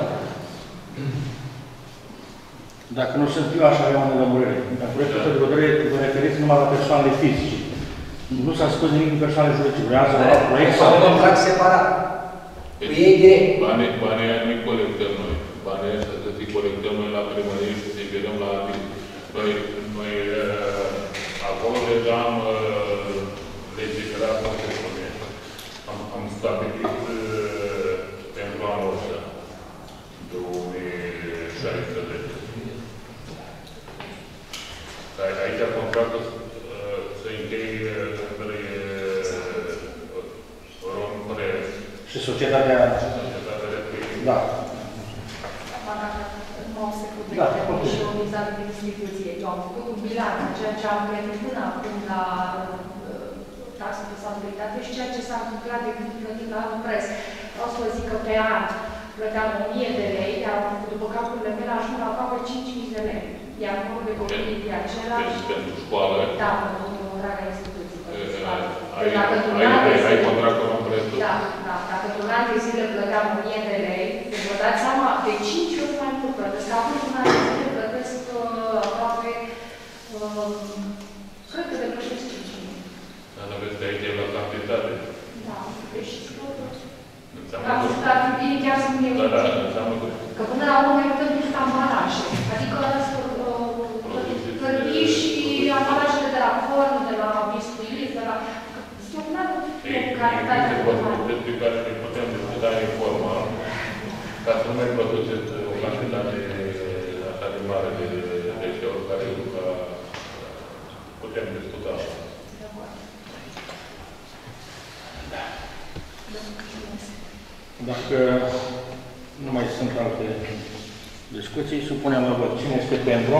Dacă nu sunt eu, aș avea o nelămurire. În proiectul de hotărâre vă referiți numai la persoanele fizice. Nu s-a spus nimic din persoanele juridice. Vreau să luăm proiect sau un contract separat. Cu ei direct. Banii aia nu-i colectăm noi. Banii aia să-i colectăm noi la primărie și să-i vedem la... Noi acolo deja am legiferat, cum se spune, am stabilit pentru anul ăsta, 2016. Aici contractul să încheie și societatea... Da. Da, și o mizare de instituție. Eu am făcut un bilanț, ceea ce am plătit până acum la taxa de salubrizare și ceea ce s-a întâmplat de când plătit la anul pres. Vreau să vă zic că pe an plăteam 1000 de lei, dar după calculele mele ajung la aproape 5000 de lei. Iar numărul de copii e același. Pentru școală? Da, pentru urmărarea instituției. Ai contractul în prețul? Da. Dacă într-un an de zile plăteam 1000 de lei, deci vă dați seama, de 5 ori mai mult plătesc. Acum într-un an de zile plătesc aproape, cred că depășesc 5.000. Dar nu vezi de aici la cantitate? Da, deci am făcut ar fi bine chiar să nu Da, înseamnă că până la urmă mai putem decât ambalaje. Adică hârtii și ambalajele de la corn, de la biscuit, de la... Despre care ne putem discuta informal, ca să nu mai produceți o cantitate așa de mare de deșeuri care putem discuta. Dacă nu mai sunt alte discuții, supunem la vot. Cine este pentru?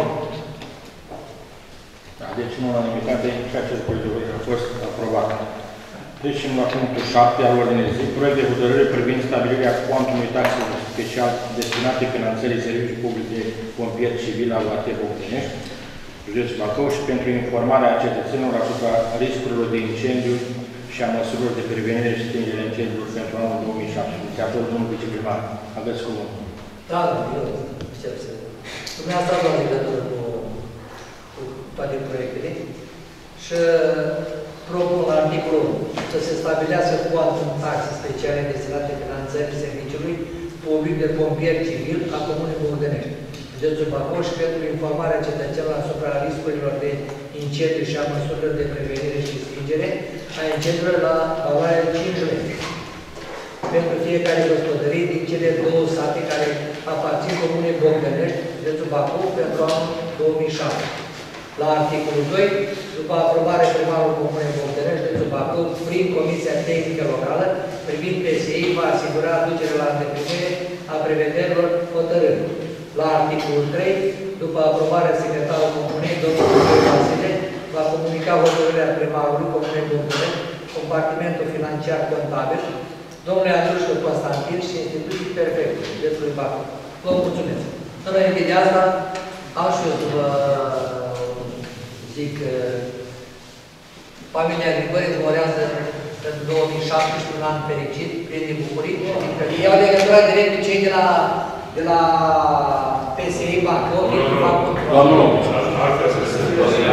Da, deci în unanimitate și acest proiect de hotărâre a fost aprobat. Trecem la punctul 7 al ordinei de zi. Proiect de hotărâre privind stabilirea cuantumului taxe special destinate finanțării serviciului public de pompier civil al UAT Bogdănești, județul Bacău, și pentru informarea cetățenilor asupra riscurilor de incendiu și a măsurilor de prevenire și stingere incendiilor pentru anul 2007. Inițiator, domnul viceprimar. Aveți cuvântul. Da, eu încerc să... Dumneavoastră ați luat legătură cu toate proiectele. Și propun la articolul să se stabilească cuantum taxe speciale destinate finanțării serviciului public de pompier civil a Comunei Bogdănești, județul Bacău, și pentru informarea cetățenilor asupra riscurilor de incendiu și a măsurilor de prevenire și stingere a incendiilor la valoare de 5 lei pentru fiecare gospodărie din cele 2 sate care aparțin Comunei Bogdănești, județul Bacău, pentru anul 2007. La articolul 2, după aprobarea primarului Comunei Bogdănești, județul Bacău, prin Comisia Tehnică Locală, privind PSI, va asigura aducerea la îndeplinire a prevederilor hotărârii. La articolul 3, după aprobarea secretarului Comunei, domnul Vasile, va comunica hotărârea primarului Comunei Bogdănești, compartimentul financiar contabil, domnule Andrușcă Constantin și instituții perfecte, județul Bacău. Vă mulțumesc. Înainte de asta, aș să vă zic că familia Grigore îți în 2017 un an fericit, plin de bucurii. Iau legătura direct cu cei de la PSI Bacău. Nu, altfel să se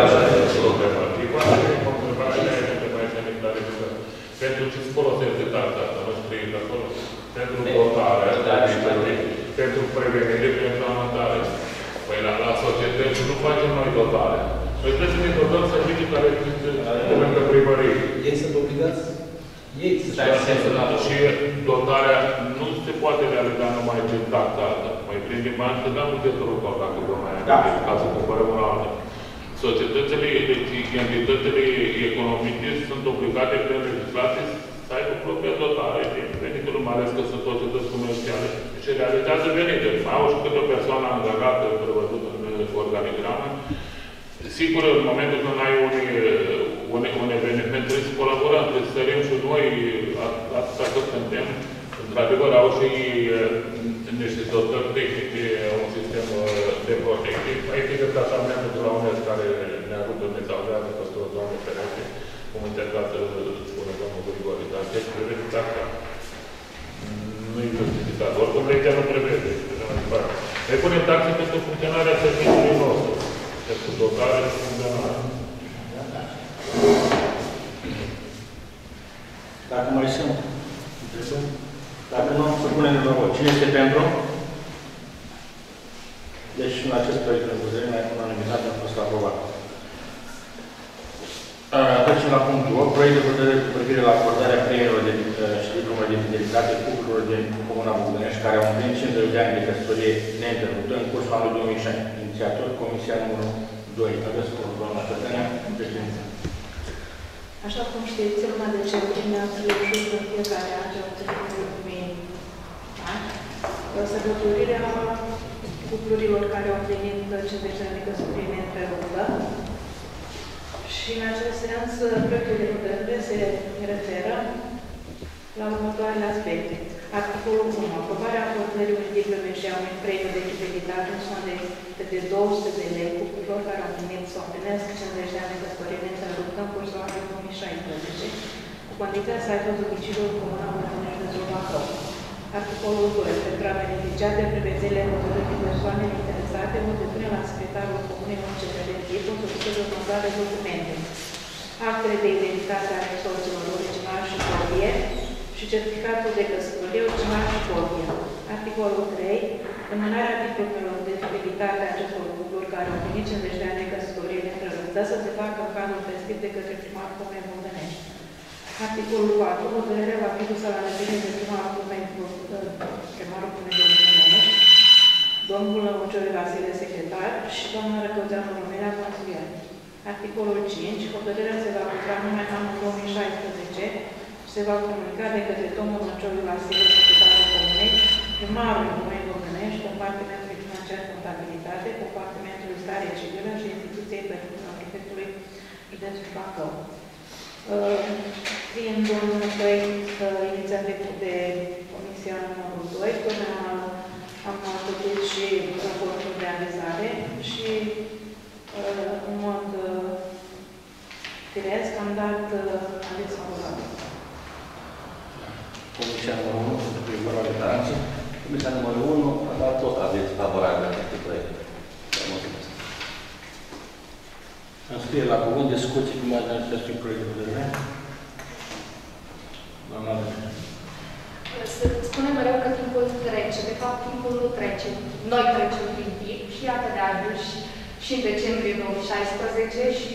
pentru ce îți folosește taxa asta, nu scrie acolo, pentru dotare, pentru prevenire, pentru amândare. Păi la societăți nu facem noi dotare. Noi trebuie să ne dotăm servicii care există lângă primărie. Ei sunt obligați? Ei să și dotarea nu se poate realiza numai prin taxa asta. Mai prindem bani să dăm un detorul dacă vă mai aveți, ca să cumpărăm una altă. Societățile, deci entitățile economice sunt obligate prin legislație să aibă propria dotare din venitul, mai ales că sunt societăți comerciale și realizează venituri. Mai au și câte o persoană angajată prevăzută în organigramă. Sigur, în momentul când ai un eveniment, trebuie să colaborăm, trebuie să sărim și noi, atâta cât suntem. Într-adevăr, au și niște dotări tehnice, un sistem de protecție. Aici e de tratamentul de la UNES care ne ajută, ne salvează peste o zonă ferește, cum încerca să spune domnul Grigore. Dar ce prevede taxa? Nu e justificat. Oricum, legea nu prevede. Noi punem taxe pentru funcționarea serviciului nostru. Pentru dotare și funcționare. Dacă mai sunt întrebări, dacă nu, să punem de vot. Cine este pentru? Deci, în acest proiect de hotărâre, unanimitate a fost aprobat. Trecem la punctul 8. Proiect de hotărâre cu privire la acordarea premiilor și diplome de fidelitate cuplurilor din Comuna Bogdănești care au împlinit 50 de ani de căsătorie neîntrerută în cursul anului 2006. Inițiator, Comisia numărul 2. Aveți cuvântul, doamna Cătălina, președinte. Așa cum știți, luna decembrie ne-am călătorit în fiecare an, ce au trecut în ultimii ani, sărbătorirea cuplurilor care au împlinit 50 de ani de căsătorie neîntreruptă. Și în acest sens, proiectul de hotărâre se referă la următoarele aspecte. Articolul 1. Aprobarea acordării unui diplome și a unui premiu de fidelitate în sumă de 200 de lei cuplurilor care au împlinit sau împlinesc 50 de ani de căsătorie neîntreruptă în cursul anului 2016, cu condiția să aibă domiciliul în Comuna Bogdănești, județul Bacău. Articolul 2. Pentru a beneficia de prevederile hotărârii persoanele interesate, vor depune la secretarul Comunei un CRD tip, o solicită următoare documente. Actele de identitate ale soților original și copie și certificatul de căsătorie original și copie. Articolul 3. Înmânarea diplomelor de fidelitate a acestor cupluri care au împlinit 50 de ani de căsătorie neîntreruptă să se facă în cadrul festiv de către primarul Comunei Bogdănești. Articolul 4. Hotărârea va fi dusă la îndeplinire de primarul Comunei Bogdănești, domnul Mucioi Vasile, secretar, și doamna Răcăuțeanu Românea, consilier. Articolul 5. Hotărârea se va aplica numai în anul 2016 și se va comunica de către domnul Mucioi Vasile, secretarul Comunei, primarul Comunei Bogdănești, compartimentul financiar contabilitate, compartimentul stare civilă și instituției prefectului județului Bacău. Fiind un proiect inițiat de Comisia numărul 2, până am făcut și raportul de avizare și în mod firesc am dat aviz favorabil. Comisia numărul 1, pentru primul declarație. Comisia numărul 1 a dat tot aviz favorabil acestui proiect. Mulțumesc. scrie la cuvânt discuții cu marginea acestui proiect de hotărâre. Doamna Dănea. Se spune mereu că timpul trece. De fapt, timpul nu trece. Noi trecem prin timp și iată de ajuns și în decembrie 2016 și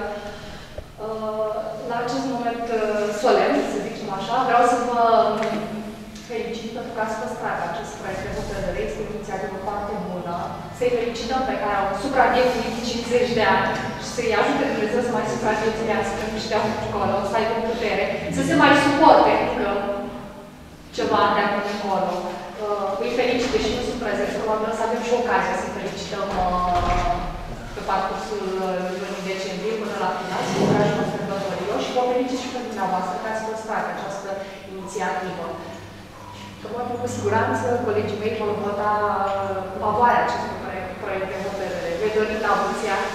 la acest moment solemn, să zicem așa, vreau să vă felicit pentru că ați păstrat acest proiect de hotărâre. Este o inițiativă foarte bună. Să-i felicităm pe care au supraviețuit 50 de ani și să-i ajute Dumnezeu să mai supraviețuiască niște acolo, să aibă putere, să se mai suporte încă ceva de acum încolo. Îi felicită și nu sunt prezenți, probabil să avem și ocazia să felicităm pe parcursul lunii decembrie până la final, să încurajăm sărbătorilor și vă felicit și pe dumneavoastră că ați păstrat această inițiativă. Probabil cu siguranță colegii mei vor vota în favoarea acestui proiect de hotărâre. Vei dori la mulți ani.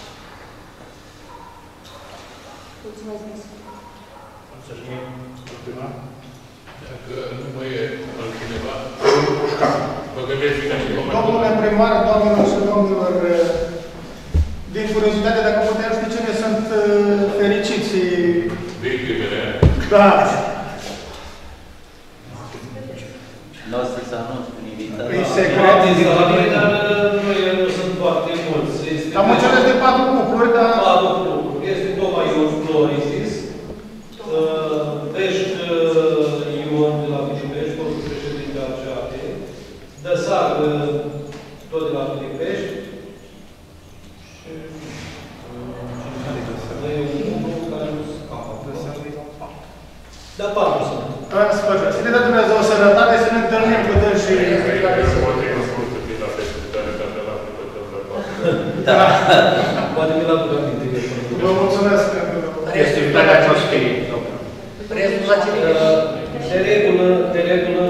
Mulțumesc, Dumnezeu. Mulțumesc. Dacă nu mai e altcineva, vă gândeți bine și vom. Domnule primar, doamnelor și domnilor, din curiozitate, dacă puteam ști cine sunt fericiți. Victimele. Da. Nu o să se anunț prin invitație. Păi secret. Dar nu sunt foarte mulți. Am înțeles de 4 cupluri, dar... 4 cupluri. Este Toma Ion Florisis, Pești Ion de la Filipești, fostul președinte al CAP, Dăsar, tot de la Filipești, și unul care nu scapă. Dar 4 sunt. În sfârșit. Să ne dă Dumnezeu sănătate, să ne întâlnim cu dânsii. Da. Poate mi l-a băgat din telefon. Vă mulțumesc. Este invitarea acestui. De regulă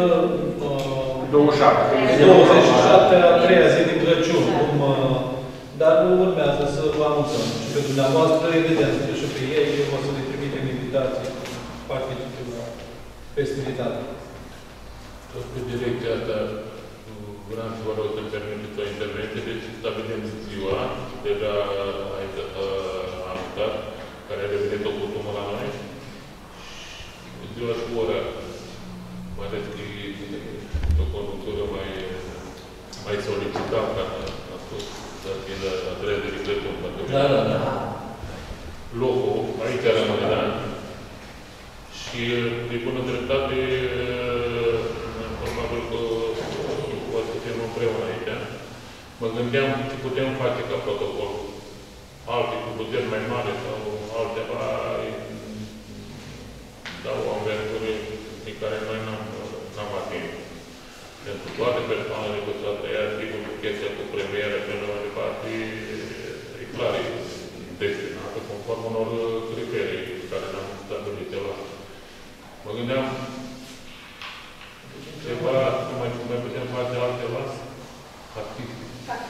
27. a treia zi din Crăciun, dar nu urmează să vă anunțăm. Și pe dumneavoastră, evident, și pe ei, o să le trimitem invitații participe la festivitate. Tot pe direcția asta, vreau să vă rog să-mi permiteți o intervenție, deci stabilim ziua, deja ai anunțat, care a devenit o cutumă la noi. Ziua și ora, mai ales că e o conductură mai solicitantă, a spus, dar fiind a treia de Crăciun, pentru că locul, aici rămâne, da? Și de bună dreptate, probabil că o să fim împreună aici. Mă gândeam ce putem face ca protocol. Alte cu bugete mai mare sau altceva, dau o învergură pe care noi n-am atins. Pentru toate persoanele cu s-a tăiat, sigur, chestia cu premieră până mai departe, e clar, e destinată conform unor criterii care ne-am stabilit la. Mă gândeam ceva, mai putem face altceva? Artistic.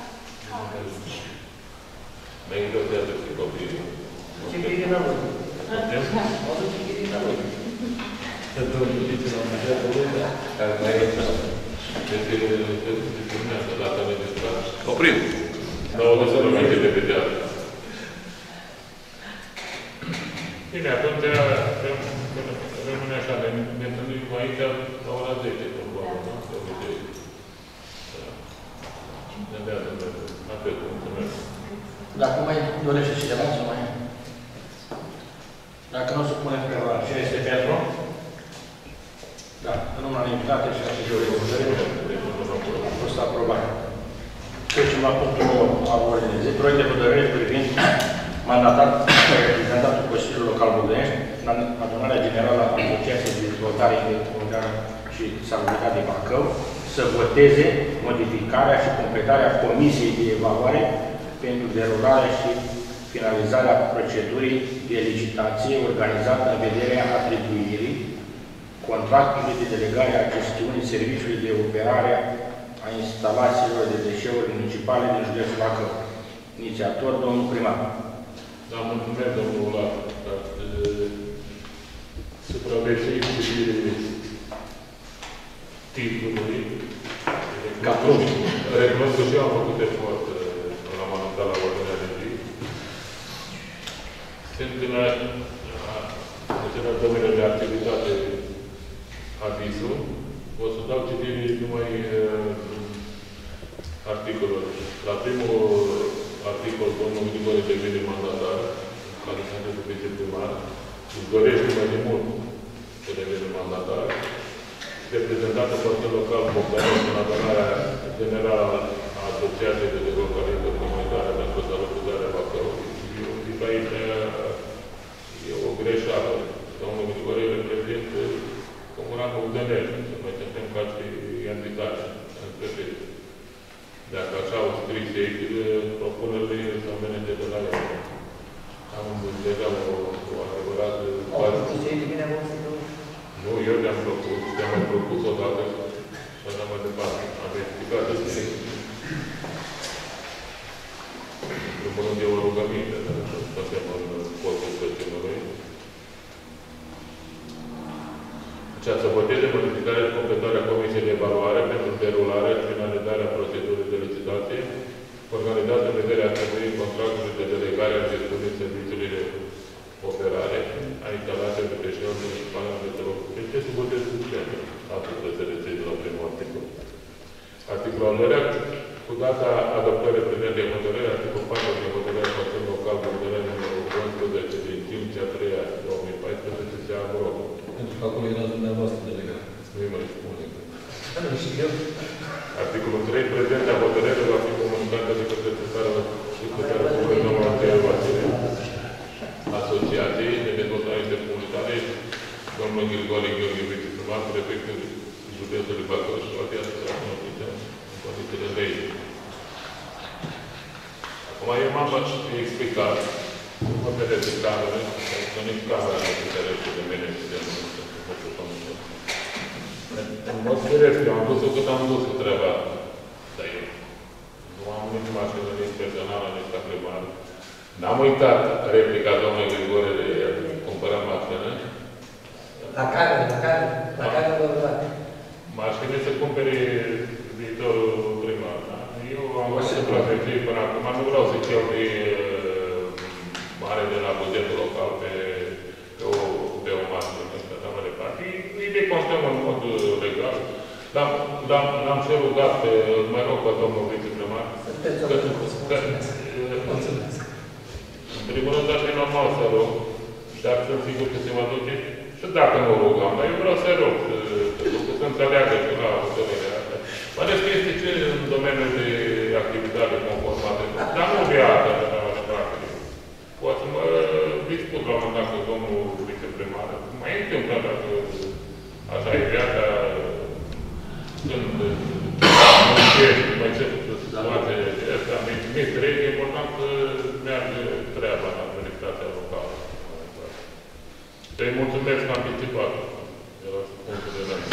Mă îngătează și copiii. Ce chirina lui? Putem? O să ce chirina lui? Că domnul zice la bugetul lui, da? Care mai e așa. Deci, urmează, dacă ne distrag. Oprim! Dar o lăsăm înainte de vedeală. Bine, atunci rămâne așa, ne întâlnim aici la ora 10, probabil, nu? Ne dea Dumnezeu. Atât, mulțumesc. Dacă mai dorește cineva să mai... Dacă nu se pune pe la cine este pentru? Da, în unanimitate și așa de hotărâre. A fost aprobat. Trecem la punctul 9 al ordinii de zi. Proiect de hotărâre privind reprezentantul Consiliului Local Bogdănești în adunarea generală a Asociației de Dezvoltare Intercomunitară și Salubritate Bacău să voteze modificarea și completarea Comisiei de Evaluare pentru derularea și finalizarea procedurii de licitație organizată în vederea atribuirii contractului de delegare a gestiunii serviciului de operare a instalațiilor de deșeuri municipale din județul Bacău. Inițiator, domnul primar. Da, mulțumesc, domnul Ular. Supraviețuit și titlului. Recunosc că și eu am făcut efort, l-am anunțat la ordinea de zi. menționat domeniul de activitate avisul. O să dau citire numai articolul. La primul articol, domnul Grigore devine mandatar, care se întâmplă de viceprimar, își dorește mai de mult să devine mandatar. Reprezentată Consiliul Local Bogdanov în adunarea generală a Asociației de Dezvoltare Comunitară pentru Salutarea Bacăului. Eu zic aici, e o greșeală. Domnul Grigore reprezintă Comunanul UDMR. Noi suntem ca și entitate în prefect. Dacă așa au scris ei, propunerile să amenete de la el. Am deja o adevărată... Nu, eu le-am propus, le-am mai propus odată și așa mai departe. Am verificat despre primul rând e o rugăminte, dar suntem în postul creștinului. Aceea să voteze modificarea și completarea Comisiei de Evaluare pentru derularea și finalizarea procedurii de licitație, organizată în vederea atribuirii contractului de delegare a gestiunii serviciului de operare a instalației de președinte municipale în rețelor. Deci ce să voteze suficient? Atât de se de la primul articol. Articolul al doilea, cu data adoptării prezentei hotărâri, articolul 4 din hotărârea Consiliului Local de hotărâre numărul 11 din 5/3/2014 se aprobă. Pentru că acolo erați dumneavoastră delegat. Nu-i mai spune. Nu știu eu. Articolul 3. Prezentarea hotărârii va fi comunicată de către secretarul Guvernului Anterior Vasile, Asociației de Dezvoltare Intercomunitare, domnul Grigore Gheorghe, viceprimar, prefectul județului Bacău și toate asociațiile în condițiile de aici. Acum, eu m-am explicat, nu mă vedeți în cameră, că nici camera nu se interesează de mine și de mine. În mod firesc, eu am dus-o cât am dus cu treaba. Dar eu nu am nici mașină, nici personală, nici ca primar. N-am uitat replica domnului Grigore de cumpărat mașină. La care vă luați? Mașină se cumpere viitorul primar. Da? Eu am văzut strategie până acum. Nu vreau să cheltui mare de la bugetul local pe o mașină. Îi deconstăm în mod legal. L-am și rugat, mă rog, pe domnul viceprimar. În primul rând, ar fi normal să rog, dar sunt sigur că se va duce și dacă nu rugăm. Dar eu vreau să rog, să înțeleagă și la hotărârea asta. Mă ales că este ce în domeniul de activitate conformată, dar nu de asta, poate să mă discut la un moment dat cu domnul viceprimar. Mai întâmplă dacă așa e viața, când mai ce situație asta, mi trebuie, e important să meargă treaba în administrația locală. Să-i mulțumesc anticipat de la punctul de vedere.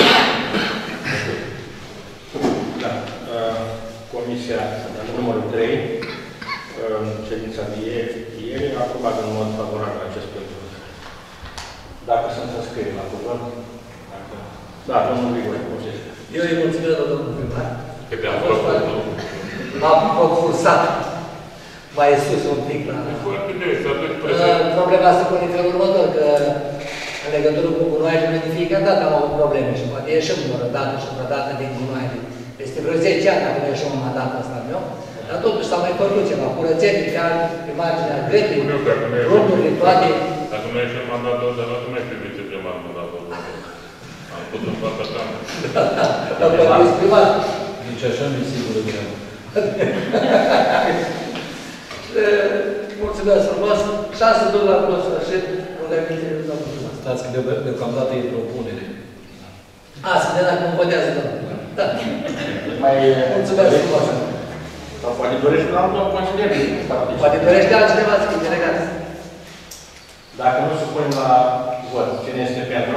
Da. Comisia numărul 3, în ședința de ieri, a aprobat în mod favorabil acest proiect. Dacă sunt înscrieri la cuvânt. Da, domnul Grigore, proces. Eu îi mulțumesc la domnul primar. Că te-am făcut, nu? M-am propulsat mai sus un pic la... Problema se pune în felul următor, că în legătură cu gunoaiele de fiecare dată am avut probleme și poate ieșim o dată și o dată din gunoaile. Peste vreo 10 ani dacă ieșim o dată asta meu, dar totuși s-a mai făcut ceva, curățenii pe marginea grepii, drumurile, toate... Dacă nu ieșim mandatul ăsta, nu mai fi viceprimar mandatul ăsta. Am putut în fața ta. Dar primar. Nici așa nu e sigură de ea. Mulțumesc frumos. 6 dolari la sfârșit, rugămintele de domnul primar. Stați că deocamdată e propunere. Să vedem dacă mă votează domnul primar. Da. Mulțumesc frumos. Sau poate dorește la altul consilier. Poate dorește altcineva să fie delegat. Dacă nu supunem la vot, cine este pentru?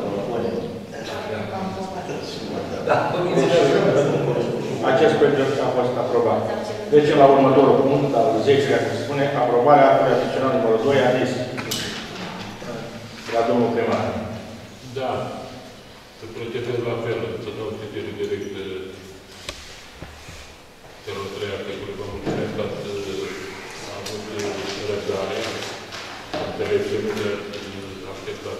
Da, acest proiect a fost aprobat. Trecem la următorul punct, al 10-lea, cum se spune, aprobarea actului adițional numărul 2 a list. La domnul primar. Da. Să procedez la fel, să dau citire direct celor 3 articole. Vă mulțumesc că ați avut răbdare. elecțiunile acceptate.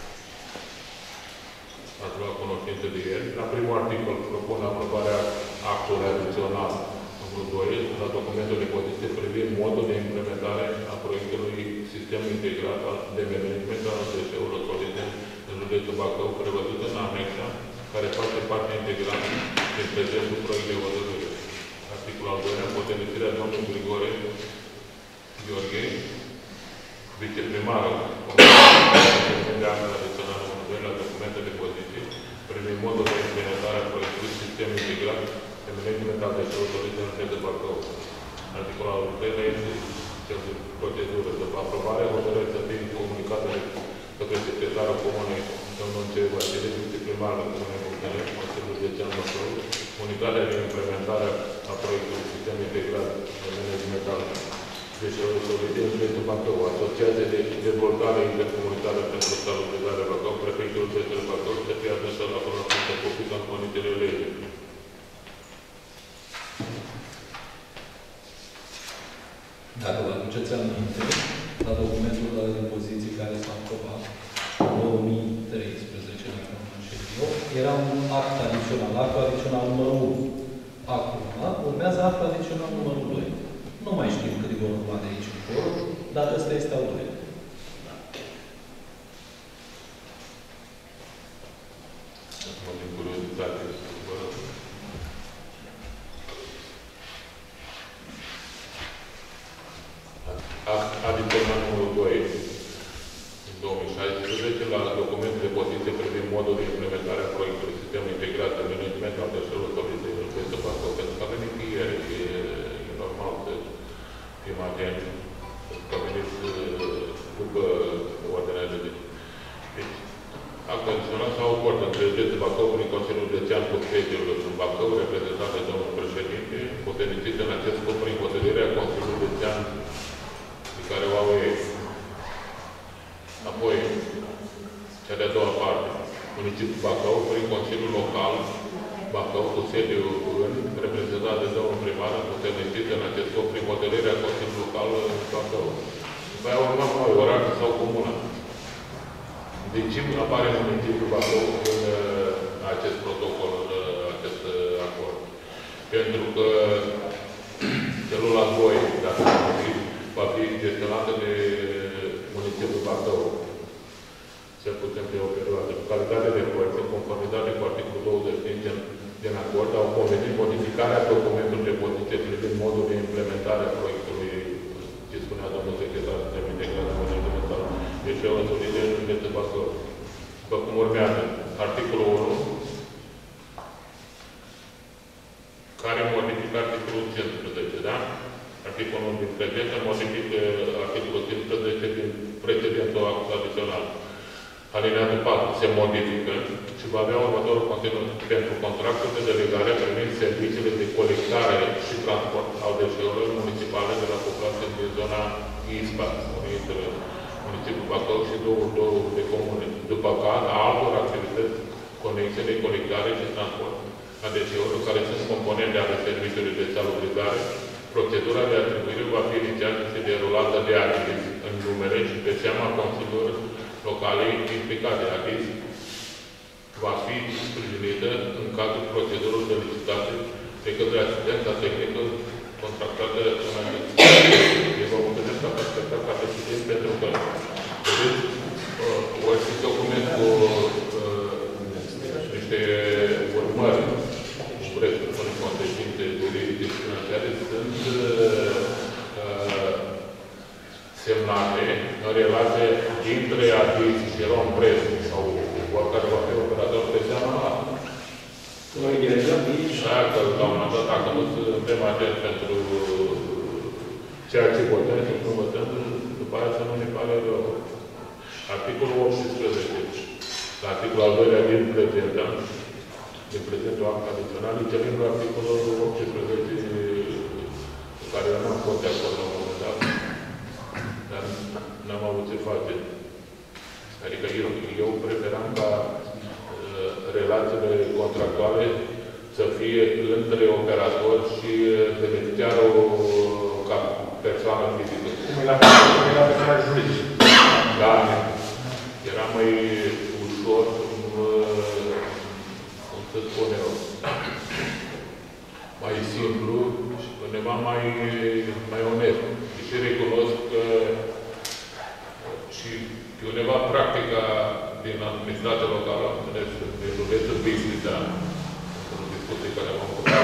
Ați luat cunoștință de el. La primul articol propun aprobarea actului adițional numărul 2 la documentul de poziție privind modul de implementare a proiectului Sistem Integrat de Management al deșeurilor solide în județul Bacău, prevăzut în anexa, care face parte integrantă din prezentul proiect de hotărâre. Articolul al 2-lea, potențirea domnului Grigore Gheorghe, viceprimarul Comunității de actă adițional numărul 2 la documente de poziție, privind modul de implementare a proiectului Sistem Integrat de Management al deșeurilor solide în județul Bacău. Articolul al 3-lea este cel de procedură. După aprobare, hotărârea să fie comunicată către secretarul Comunei, domnul C. Vasile, viceprimarul Comunei Bogdane, Consiliul Județean Bacău, unitatea de implementare a proiectului Sistem Integrat de Management al deșeurilor solide în județul Bacău, Asociația de Dezvoltare Intercomunitară pentru Salubrizarea Bacău, Prefectul Județului Bacău, să fie adusă la cunoștință publică în condițiile legii. Dacă vă aduceți aminte, la documentul de poziții care s-a aprobat în 2013, dacă nu mă înșel eu, era un act adițional, actul adițional numărul 1. Acum urmează actul adițional numărul 2. Nu mai știm cât vor urma de aici încolo, dar ăsta este al doilea. Acum, din curiozitate, vă rog. Adițional numărul 2 în 2016 la documentul de poziție privind modul de implementare a proiectului Sistem Integrat de Management al deșeurilor solide în județul Bacău. Pentru că a venit ieri, e normal să fim atenți, pentru că a venit după ordinea de zi. Deci, actul adițional s-a acord între județul Bacău prin Consiliul Județean cu sediul în Bacău, reprezentat de domnul președinte, puternicit în acest scop prin hotărârea Consiliului Județean care o au ei. Apoi, cea de-a doua parte, municipiul Bacău, prin Consiliul Local Bacău, cu sediu în reprezentat de domnul primar, puternicit în acest scop prin hotărârea Consiliului Local Bacău. După aia urmăm noi, oraș sau comună. De ce apare municipiul Bacău în acest protocol, în acest acord? Pentru că celula 2, dacă va fi gestionată de municipiul Bacău, cel puțin pe o perioadă. Calitate de proiect, în conformitate cu articolul 25 din acord, au convenit modificarea documentului de poziție privind modul de implementare a proiectului, ce spunea domnul secretar de integrat de monumental, deșeurilor solide în județul Bacău. După cum urmează, articolul 1, care modifică articolul 15, da? Articolul 1 din prezență modifică articolul 15 din precedentul act adițional. Alineatul 4 se modifică și va avea următorul conținut pentru contractul de delegare privind serviciile de colectare și transport al deșeurilor municipale de la populație din zona ISPA, municipiul Bacău și două de comune, după care altor activități conexe de colectare și transport a deșeurilor care sunt componente ale serviciului de salubrizare. Procedura de atribuire va fi inițiată și derulată de ADIS în numele și pe seama consiliilor locale implicate. ADIS va fi sprijinită în cadrul procedurilor de licitație de către asistența tehnică contractată în acest. Deci vă mulțumesc că ați așteptat ca să citim, pentru că vedeți, o fi document cu niște urmări, presupun consecințe juridice și financiare, sunt semnate în relație dintre ADIS și Rompress sau oricare va fi operator pe seama asta. Noi direcționăm aici. Dacă, la un moment dat, dacă nu suntem atenți pentru ceea ce votăm și nu votăm, după aia să nu ne pare rău. Articolul 18. La articolul al 2-lea din prezentul act adițional, intervin la articolul 18, cu care eu n-am fost de acord la un moment dat, dar n-am avut ce face. Adică eu preferam ca relațiile contractuale să fie între operator și beneficiarul ca persoană fizică. Cum e la persoana juridică. Da, era mai ușor, cum să spun eu, mai simplu și undeva mai onest. Și recunosc că și undeva practica din administrația locală, din județul Bistrița, în discuții care am făcut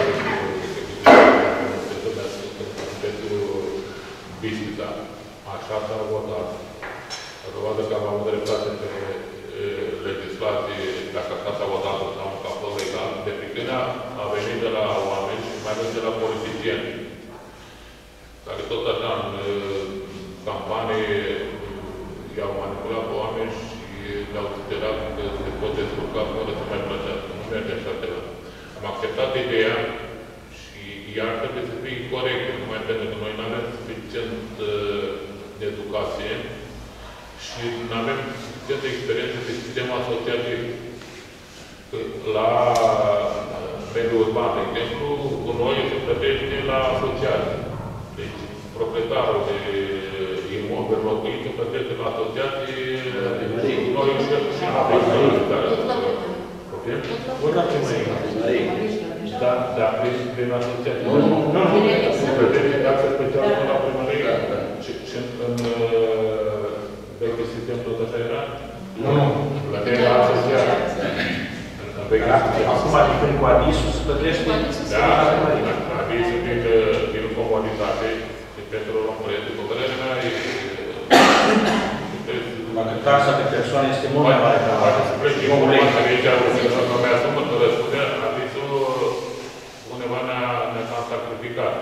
județul Bistrița, așa s-a votat. A dovadă că am avut dreptate pe legislație, dacă așa s-a votat sau că a fost legal, de pe când a venit de la oameni și mai ales de la politicieni, care tot așa în campanie i-au manipulat pe oameni și le-au sugerat că se pot descurca fără să mai plătească. Nu merge așa ceva. Am acceptat ideea și ea trebuie să fie corectă, numai pentru că noi nu avem suficient de educație și nu avem suficient de experiență de sistem asociativ. La mediul urban, de exemplu, cu noi se plătește la asociație. Deci, proprietarul de imobil locuit se plătește la asociație, noi și la primărie. Ori la primărie. Dar prin asociație. Nu, se plătește taxa specială la primărie. Și în vechi sistem tot așa era? Nu. Plătește la asociație. Acum, adică cu Adisul se plătește? Da, Adisul din comoditate și pentru un preț. După părerea mea, dacă taxa pe persoană este mult mai mare ca poate să plece informația de aici, că mi-asumă că răspunde, Adisul undeva ne-a cam sacrificat.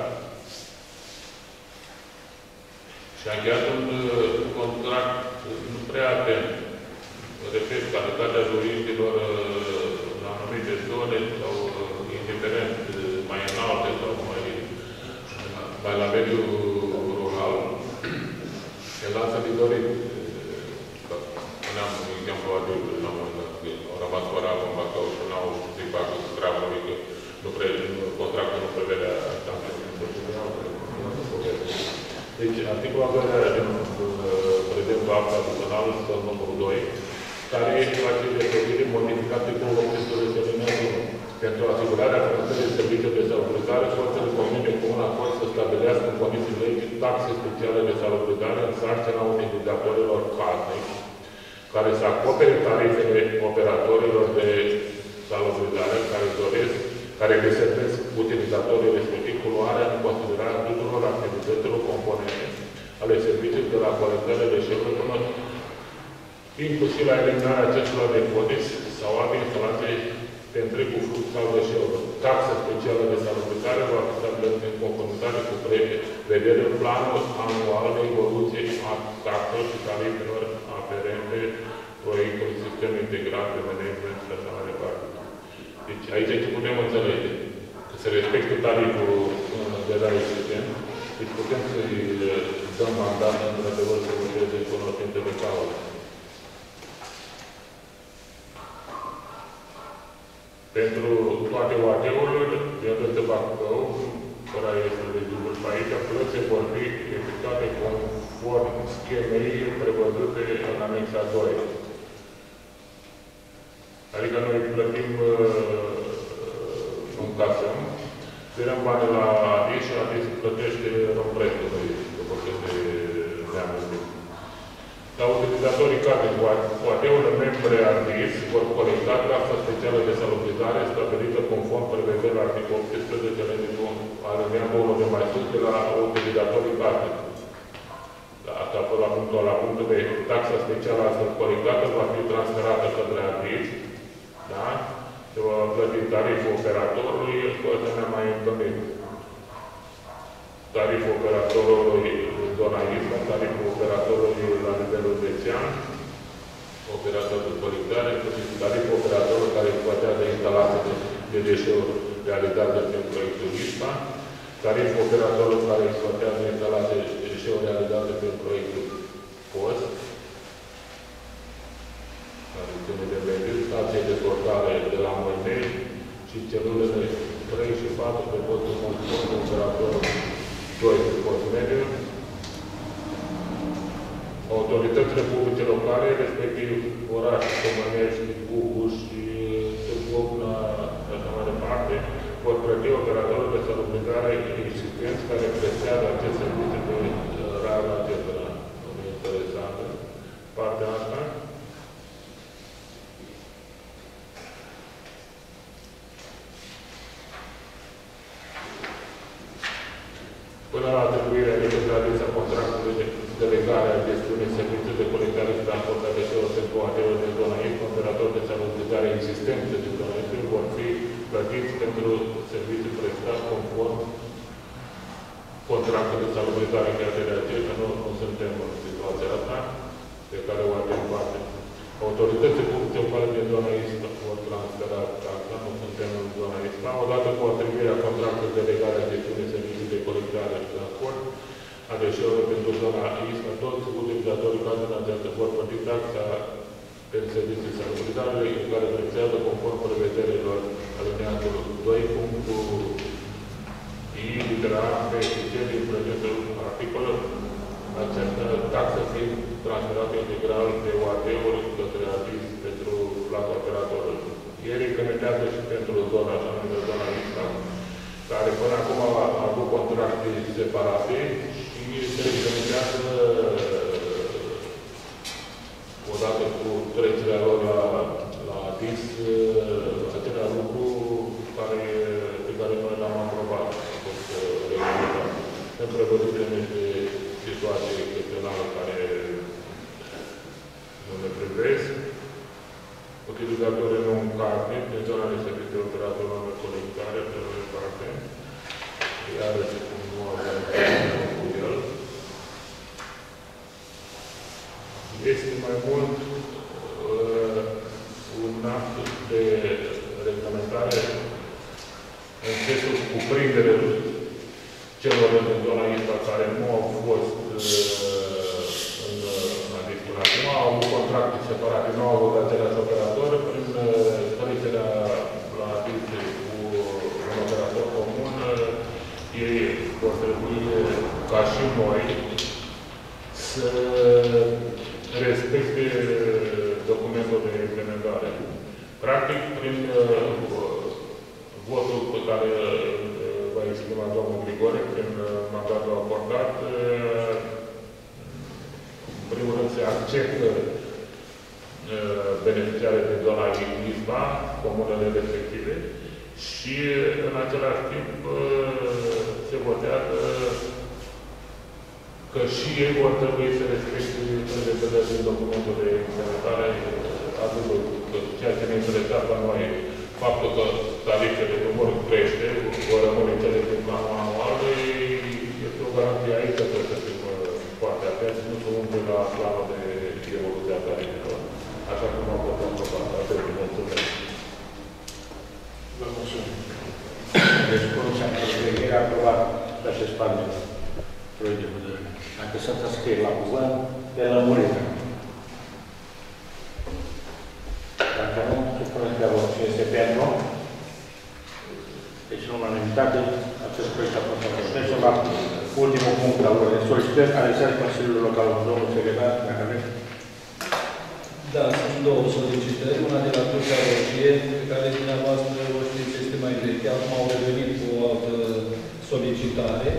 Și a încheiat un contract nu prea atent. Repet, calitatea juriștilor în anumite zone sau indiferent mai înalte sau mai la mediul rural, el lasă de dorit. Spuneam, de exemplu, adultul, au rămas fără apă în Bacău și n-au știut facă treabă, că contractul nu prevedea tanke în societate. Deci, articolul apărarea din prezentul act adițional, numărul 2, care este la cele de modificate cu 18 pentru asigurarea finanțării serviciilor de salubrizare, forțele comune comun acord să stabilească în condiții legii taxe speciale de salubrizare în sarcina utilizatorilor casnici, care să acopere tarifele operatorilor de salubrizare care deservesc utilizatorii respectiv cu luarea în considerare a tuturor activităților componente ale serviciilor de la colectarea deșeurilor până inclusiv la eliminarea acestor depozite sau alte instalații pe întregul flux al deșeurilor. Taxa specială de salubrizare va fi stabilită în conformitate cu prevederea planul anual de evoluție a taxelor și tarifelor aferente proiectului sistem integrat de management și așa mai departe. Deci aici ce putem înțelege? Că se respectă tariful de la sistem, deci putem să-i dăm mandat într-adevăr să lucreze în cunoștință de cauză. Pentru toate OAT-urile, de de Bacău, care este legibil pe aici, plățile vor fi efectuate conform schemei prevăzute în anexa 2. Adică noi plătim, încasăm, ținem banii la ADI și ADI se plătește în prețul după cât de neamărit. La utilizatorii care cu AD-urile membre ADIS vor colecta taxa specială de salubrizare stabilită conform prevederea articolul 18 legii alineatul de mai sus de la utilizatorii care. Asta pe la punctul de taxa specială astfel colectată va fi transferată către ADIS, da? Se va plăti tariful operatorului, să ne mai întâlnim. Tariful operatorului zona ISA, tariful operatorului la nivelul județean, operator de colectare, tariful operatorului care exploatează instalații de deșeuri realizate prin proiectul ISA, tariful operatorului care exploatează instalații de deșeuri realizate prin proiectul POS, care ține de mediu, stație de sortare de la Moinei și celulele 3 și 4 pe postul conform operatorului 2 de post mediu, autoritățile publice locale, respectiv orașe, Comănești, Bucuș și Târgovna, și așa mai departe, vor plăti operatorul de salubricare existenți care prestează acest serviciu de rară acestora. Interesantă partea asta. Până la atribuirea legislativă a contractului de delegare a gestiunii serviciului de colectare și transport a deșeurilor pentru materialul de zona X, operatori de salubricare existente de zona X vor fi plătiți pentru serviciul prestat conform contractul de salubricare încheiate de aceștia. Nu suntem în situația asta pe care o avem parte. Autoritățile publice locale din zona X vor transfera taxa, nu suntem în zona X. Odată cu atribuirea contractului de delegare a gestiunii serviciului de colectare și transport a deșeurilor pentru zona X, toți utilizatorii cazului în această vor plăti taxa pentru servicii de salubricare, care precedează conform prevederilor alineatului 2, punctul I, litera A, B și C din prezentul articol, această taxă fiind transferată integral de OAT-uri către ADIS pentru plata operatorului. Ei reglementează și pentru zona, așa numită zona lista, care până acum a avut contracte separate și se reglementează odată cu trecerea lor la ADIS acelea lucru pe care noi l-am aprobat. A fost reglementat. În prevăzute niște situații excepționale care nu ne privesc. Utilizatorii nu încarne din zona de serviciu operatorului de colectare, pe mai departe. Iarăși nu avem cu el. Este mai mult un act de reglementare în sensul cuprindere celor din zona ISPA care nu au fost în discuție. Nu au avut contracte separate, nu au avut același operator. Prin trecerea la atenție cu un operator comun, ei vor trebui, ca și noi, să respecte documentul de implementare. Practic, prin votul pe care va exprima domnul Grigore, prin mandatul acordat, în primul rând se acceptă beneficiare de zona ISPA, comunele respective, și în același timp se votează că și ei vor trebui să respecte prevederile din documentul de implementare, atât ceea ce ne interesează la noi, faptul că tarifele nu vor crește, vor rămâne cele din planul anual, este o garanție aici că trebuie să fim foarte atenți, nu să umple la planul de evoluție a tarifelor, așa cum am votat probat. Atât de mulțumesc. Vă mulțumim. Deci, Comisia de a aprobat să se expande proiectul de hotărâre. Dacă sunt înscrieri la cuvânt, de lămurire. Dacă nu, supuneți la vot. Cine este pentru? Deci, în unanimitate, acest proiect a fost aprobat. Trecem la ultimul punct al ordinii. Solicitări adresate Consiliului Local, domnul secretar, dacă aveți. Da, sunt două solicitări. Una de la Curtea Roșie, pe care dumneavoastră o știți este mai veche. Acum au revenit cu o altă solicitare,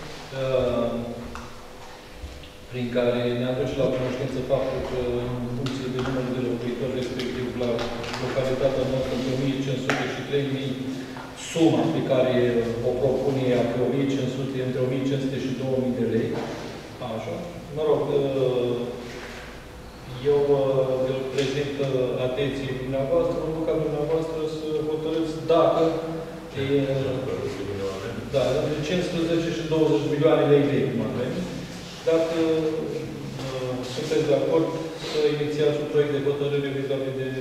prin care ne aduce la cunoștință faptul că, în funcție de numărul de locuitori, respectiv la localitatea noastră, între 1500 și 3000, suma pe care o propune ea pe 1500, între 1500 și 2000 de lei. Așa. Mă rog, eu îl prezint atenției dumneavoastră, în ca dumneavoastră să hotărâți dacă între 15 și 20 milioane lei cum avem, dacă sunteți de acord să inițiați un proiect de hotărâre vis-a-vis de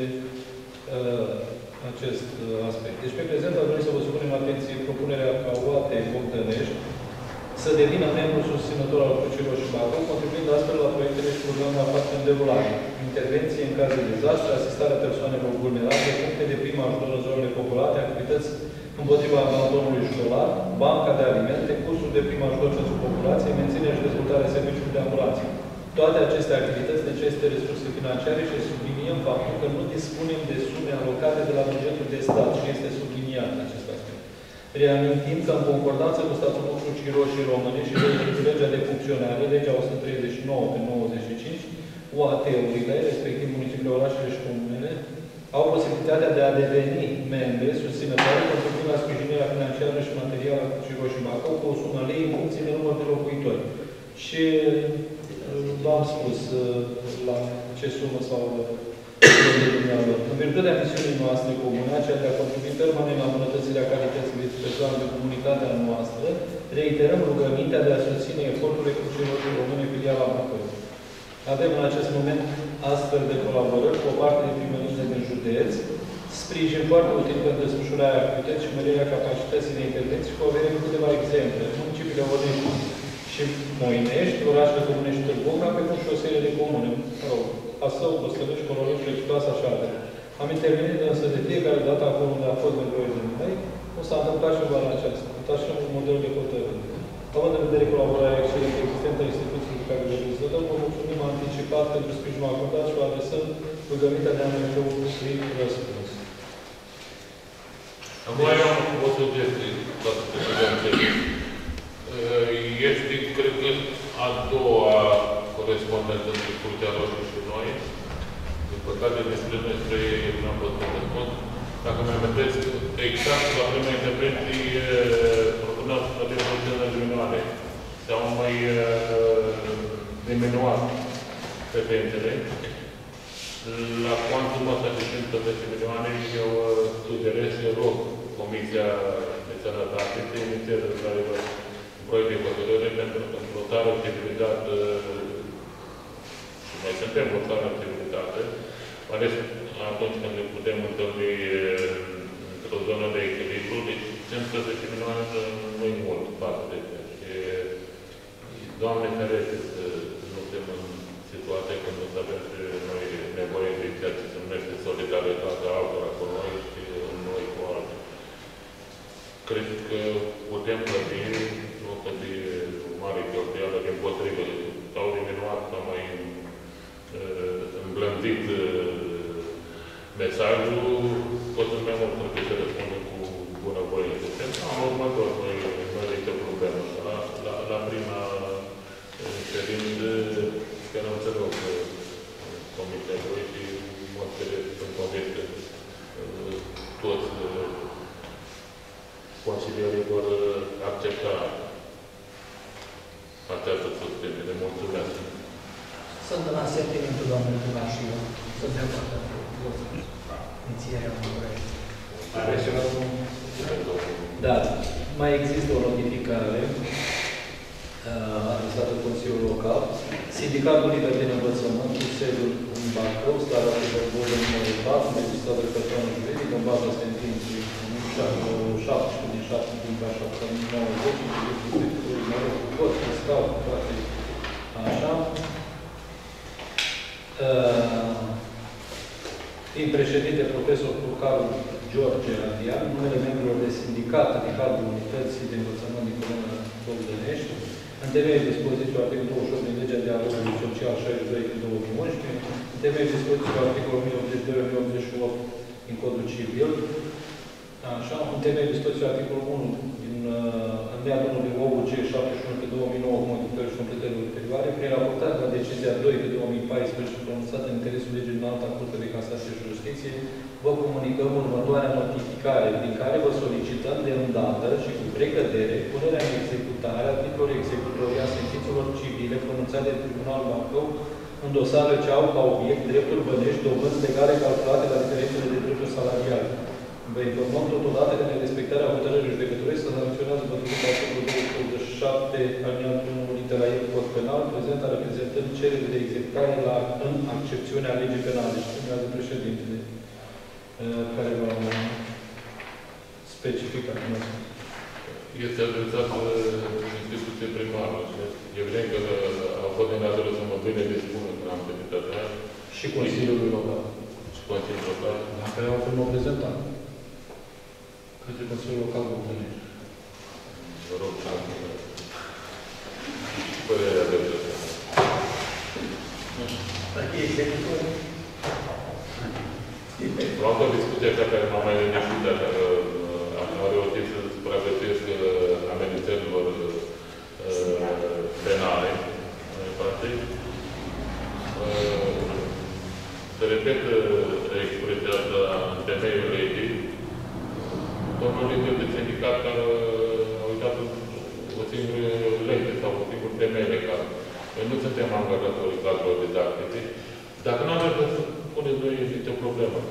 acest aspect. Deci, pe prezent, aș vrea să vă supunem atenție propunerea ca OATE Bogdănești să devină membru susținător al Crucii Roșii Bacău, contribuind astfel la proiectele și programe aflate în derulare. Intervenție în caz de dezastre, asistarea persoanelor vulnerabile, puncte de prim ajutor în zonele populate, activități împotriva abandonului școlar, banca de alimente, cursuri de prim ajutor pentru populație, menținerea și dezvoltarea serviciului de ambulanță. Toate aceste activități necesită resurse financiare și subliniem faptul că nu dispunem de sume alocate de la bugetul de stat și este subliniat acest aspect. Reamintim că în concordanță cu statutul Crucii Roșii Române și legea de funcționare, legea 139/95, UAT-urile, respectiv municipiile, orașele și comunele, au posibilitatea de a deveni membre susținătoare contribuind la sprijinirea financiară și materială a Crucii Roșii Bacău cu o sumă lei în funcție de număr de locuitori. Și v-am spus la ce sumă sau în virtutea misiunii noastre comune, aceea de a contribui permanent la îmbunătățirea calității vieții personale de comunitatea noastră, reiterăm rugămintea de a susține eforturile Crucii Roșii Române filiala Bacău. Avem în acest moment astfel de colaborări cu o parte de primărie din județ, sprijin foarte util pentru desfășurarea activității și mărirea capacității de intervenție, și oferim câteva exemple. Municipiile Onești și Moinești, orașele comune și Târgovița, pe cum și o serie de comune. Asău, Costăluși, Coroliu, Flecitoasa și altele. Am intervenit însă de fiecare dată acolo unde a fost nevoie de noi, cum s-a întâmplat și în vara aceasta, așa un model de hotărâre. Având în vedere colaborarea excelentă existentă a instituțiilor care le realizăm, vă mulțumim anticipat pentru sprijinul acordat și vă adresăm rugămintea de a ne oferi răspuns. Acum eu am o sugestie, toată președinte. Este, cred că, a doua corespondență între Curtea Roșie și noi. Din păcate, despre noi trei nu am putut răspund. Dacă mi amintesc, exact la prima intervenție, propuneam să facem procentele minimale. S-au mai diminuat petențele. La cuantumul ăsta de 110 milioane, eu sugerez și rog Comisia de Sănătate să inițieze într-adevăr un proiect de hotărâre pentru că într-o țară civilizată, și noi suntem o țară civilizată, mai ales atunci când ne putem întâlni într-o zonă de echilibru, deci 110 milioane nu-i mult față de ce. Doamne ferește să nu fim în situația când o să avem și noi nevoie de ceea ce se numește solidaritatea altora cu noi și noi cu alții. Cred că putem plăti, nu să fie o mare cheltuială, dimpotrivă, s-au diminuat, s-au mai îmblândit mesajul, pot în mai mult trebuie să răspundem cu bunăvoie. În următor, noi nicio problemă. La prima ședință, sperăm să rog Comisia 2 și mă înțeleg, sunt convins că toți consilierii vor accepta această susținere. Mulțumesc! Sunt în asentimentul doamnei Tuna și eu. Sunt de acord cu inițierea unui proiect. Are ceva? Da. Mai există o notificare adresată Consiliul Local. Sindicatul Liber de Învățământ, cu sediul în Bacău, starea de Bărbodă numărul 4, înregistrată de persoană juridică, în baza sentinței 17 din 7 din 790, inclusiv cu tot fiscal, cu toate așa. Prin președinte, profesor Carl George Adrian, numele membrilor de sindicat din cadrul Unității de Învățământ din Comuna Bogdănești, în temeiul dispoziției articolul 28 din legea dialogului social 62 din 2011, în temeiul dispoziției articolul 1082-1088 din Codul Civil, așa, în temeiul dispoziției articolul 1 din alineatul 1 din OUG 71 pe 2009 modificări și completări ulterioare, prin raportarea la decizia 2 pe 2014 pronunțată în interesul legii în alta Curte de Casație și Justiție, vă comunicăm următoarea notificare, prin care vă solicităm de îndată și cu precădere punerea în executare a titlurilor executorii a sentințelor civile pronunțate de Tribunalul Bacău în dosare ce au ca obiect drepturi bănești, dobânzi legale calculate la diferențele de drepturi salariale. Vă informăm totodată de nerespectarea hotărârii judecătorești să sancționează potrivit articolul 287 alineatul 1 litera E cod penal, prezenta reprezentând cerere de executare în accepțiunea legii penale. Și urmează președintele care va specifica. Este adresat instituție primară. Evident că a fost din dată să mă bine de spună că am activitatea. Și Consiliul Local. Și Consiliul Local. Care au fost reprezentat. Către Consiliul Local Bogdănești. Vă rog, părerea de Vreau să discuția cea care m-a mai liniștit, dacă am reușit să supraviețuiesc amenințărilor penale. Se repetă expresia asta în temeiul legii. Domnul lider de sindicat care a uitat o singură lege sau o singură temei legal. Noi nu suntem angajatori cadrul didactice. Dacă nu avem să spuneți noi, este o problemă.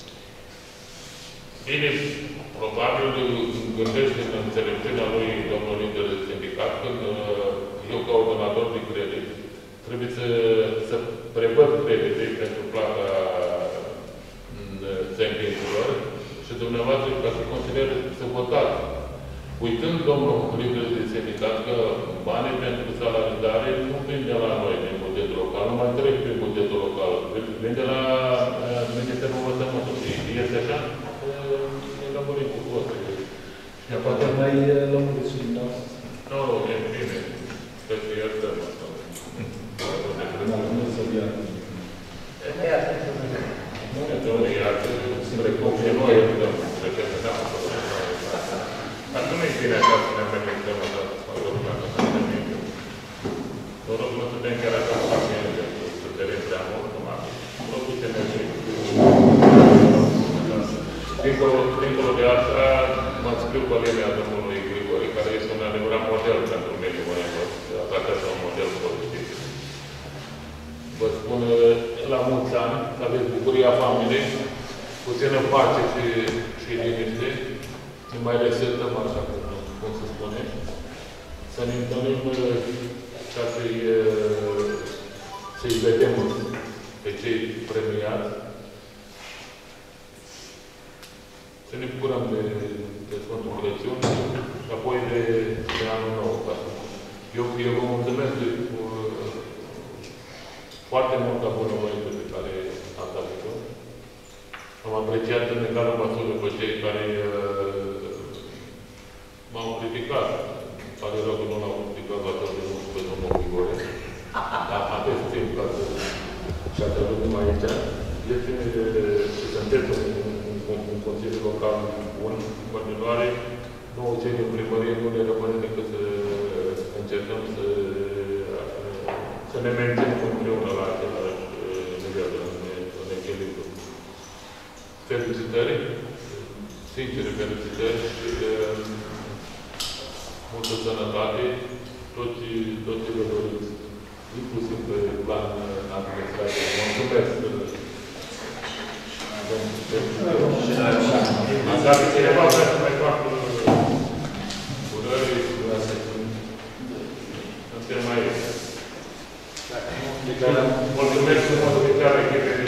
Bine, probabil gândește în înțelepciunea lui domnul lider de sindicat când eu, ca ordonator de credit, trebuie să prevăd credite pentru plata sentințelor și dumneavoastră, ca și consilier, să votați. Uitând domnul lider de sindicat că banii pentru salarizare nu vin de la noi, din bugetul local, nu mai trec prin bugetul local, vin de la Ministerul Învățământului. Este așa? E lămurit cu votul. Poate mai lămuriți și dumneavoastră. Nu, e bine. Cred că iertăm asta. Nu să ia. Nu e doar iartă, precum și noi iertăm. Reprezentăm acolo. Dar nu e bine așa să ne amenințăm așa, să lumea că să ne amenințăm. Vă rog, nu suntem chiar așa pacienți, să teren prea mult, numai. Nu putem merge. Dincolo de asta, mă scriu pe linia domnului Grigore, care este un adevărat model pentru mediul mănâncă. Atacă așa un model pozitiv. Vă spun la mulți ani, să aveți bucuria familiei, puțină pace și liniște, ne mai resetăm așa cum se spune, să ne întâlnim ca să-i vedem pe cei premiați, să ne bucurăm de Sfântul Crăciun și apoi de anul nou. Eu vă mulțumesc foarte mult ca bunăvoință pe care ați avut-o. Am apreciat în egală măsură pe cei care m-au criticat. Pare rău că nu l-au criticat atât de mult pe domnul Grigore. Dar aveți timp ca să ajungem aici. Este să sunteți un consiliu local bun, în continuare. Nouă cei din primărie nu ne rămâne decât să încercăm să ne menținem împreună la același nivel, în echilibru. Felicitări, sincere felicitări și multă sănătate, toți vă doriți, inclusiv pe plan administrativ. Mulțumesc! Dacă cineva vrea să mai facă urări, suntem aici. Mulțumesc în mod oficial echipei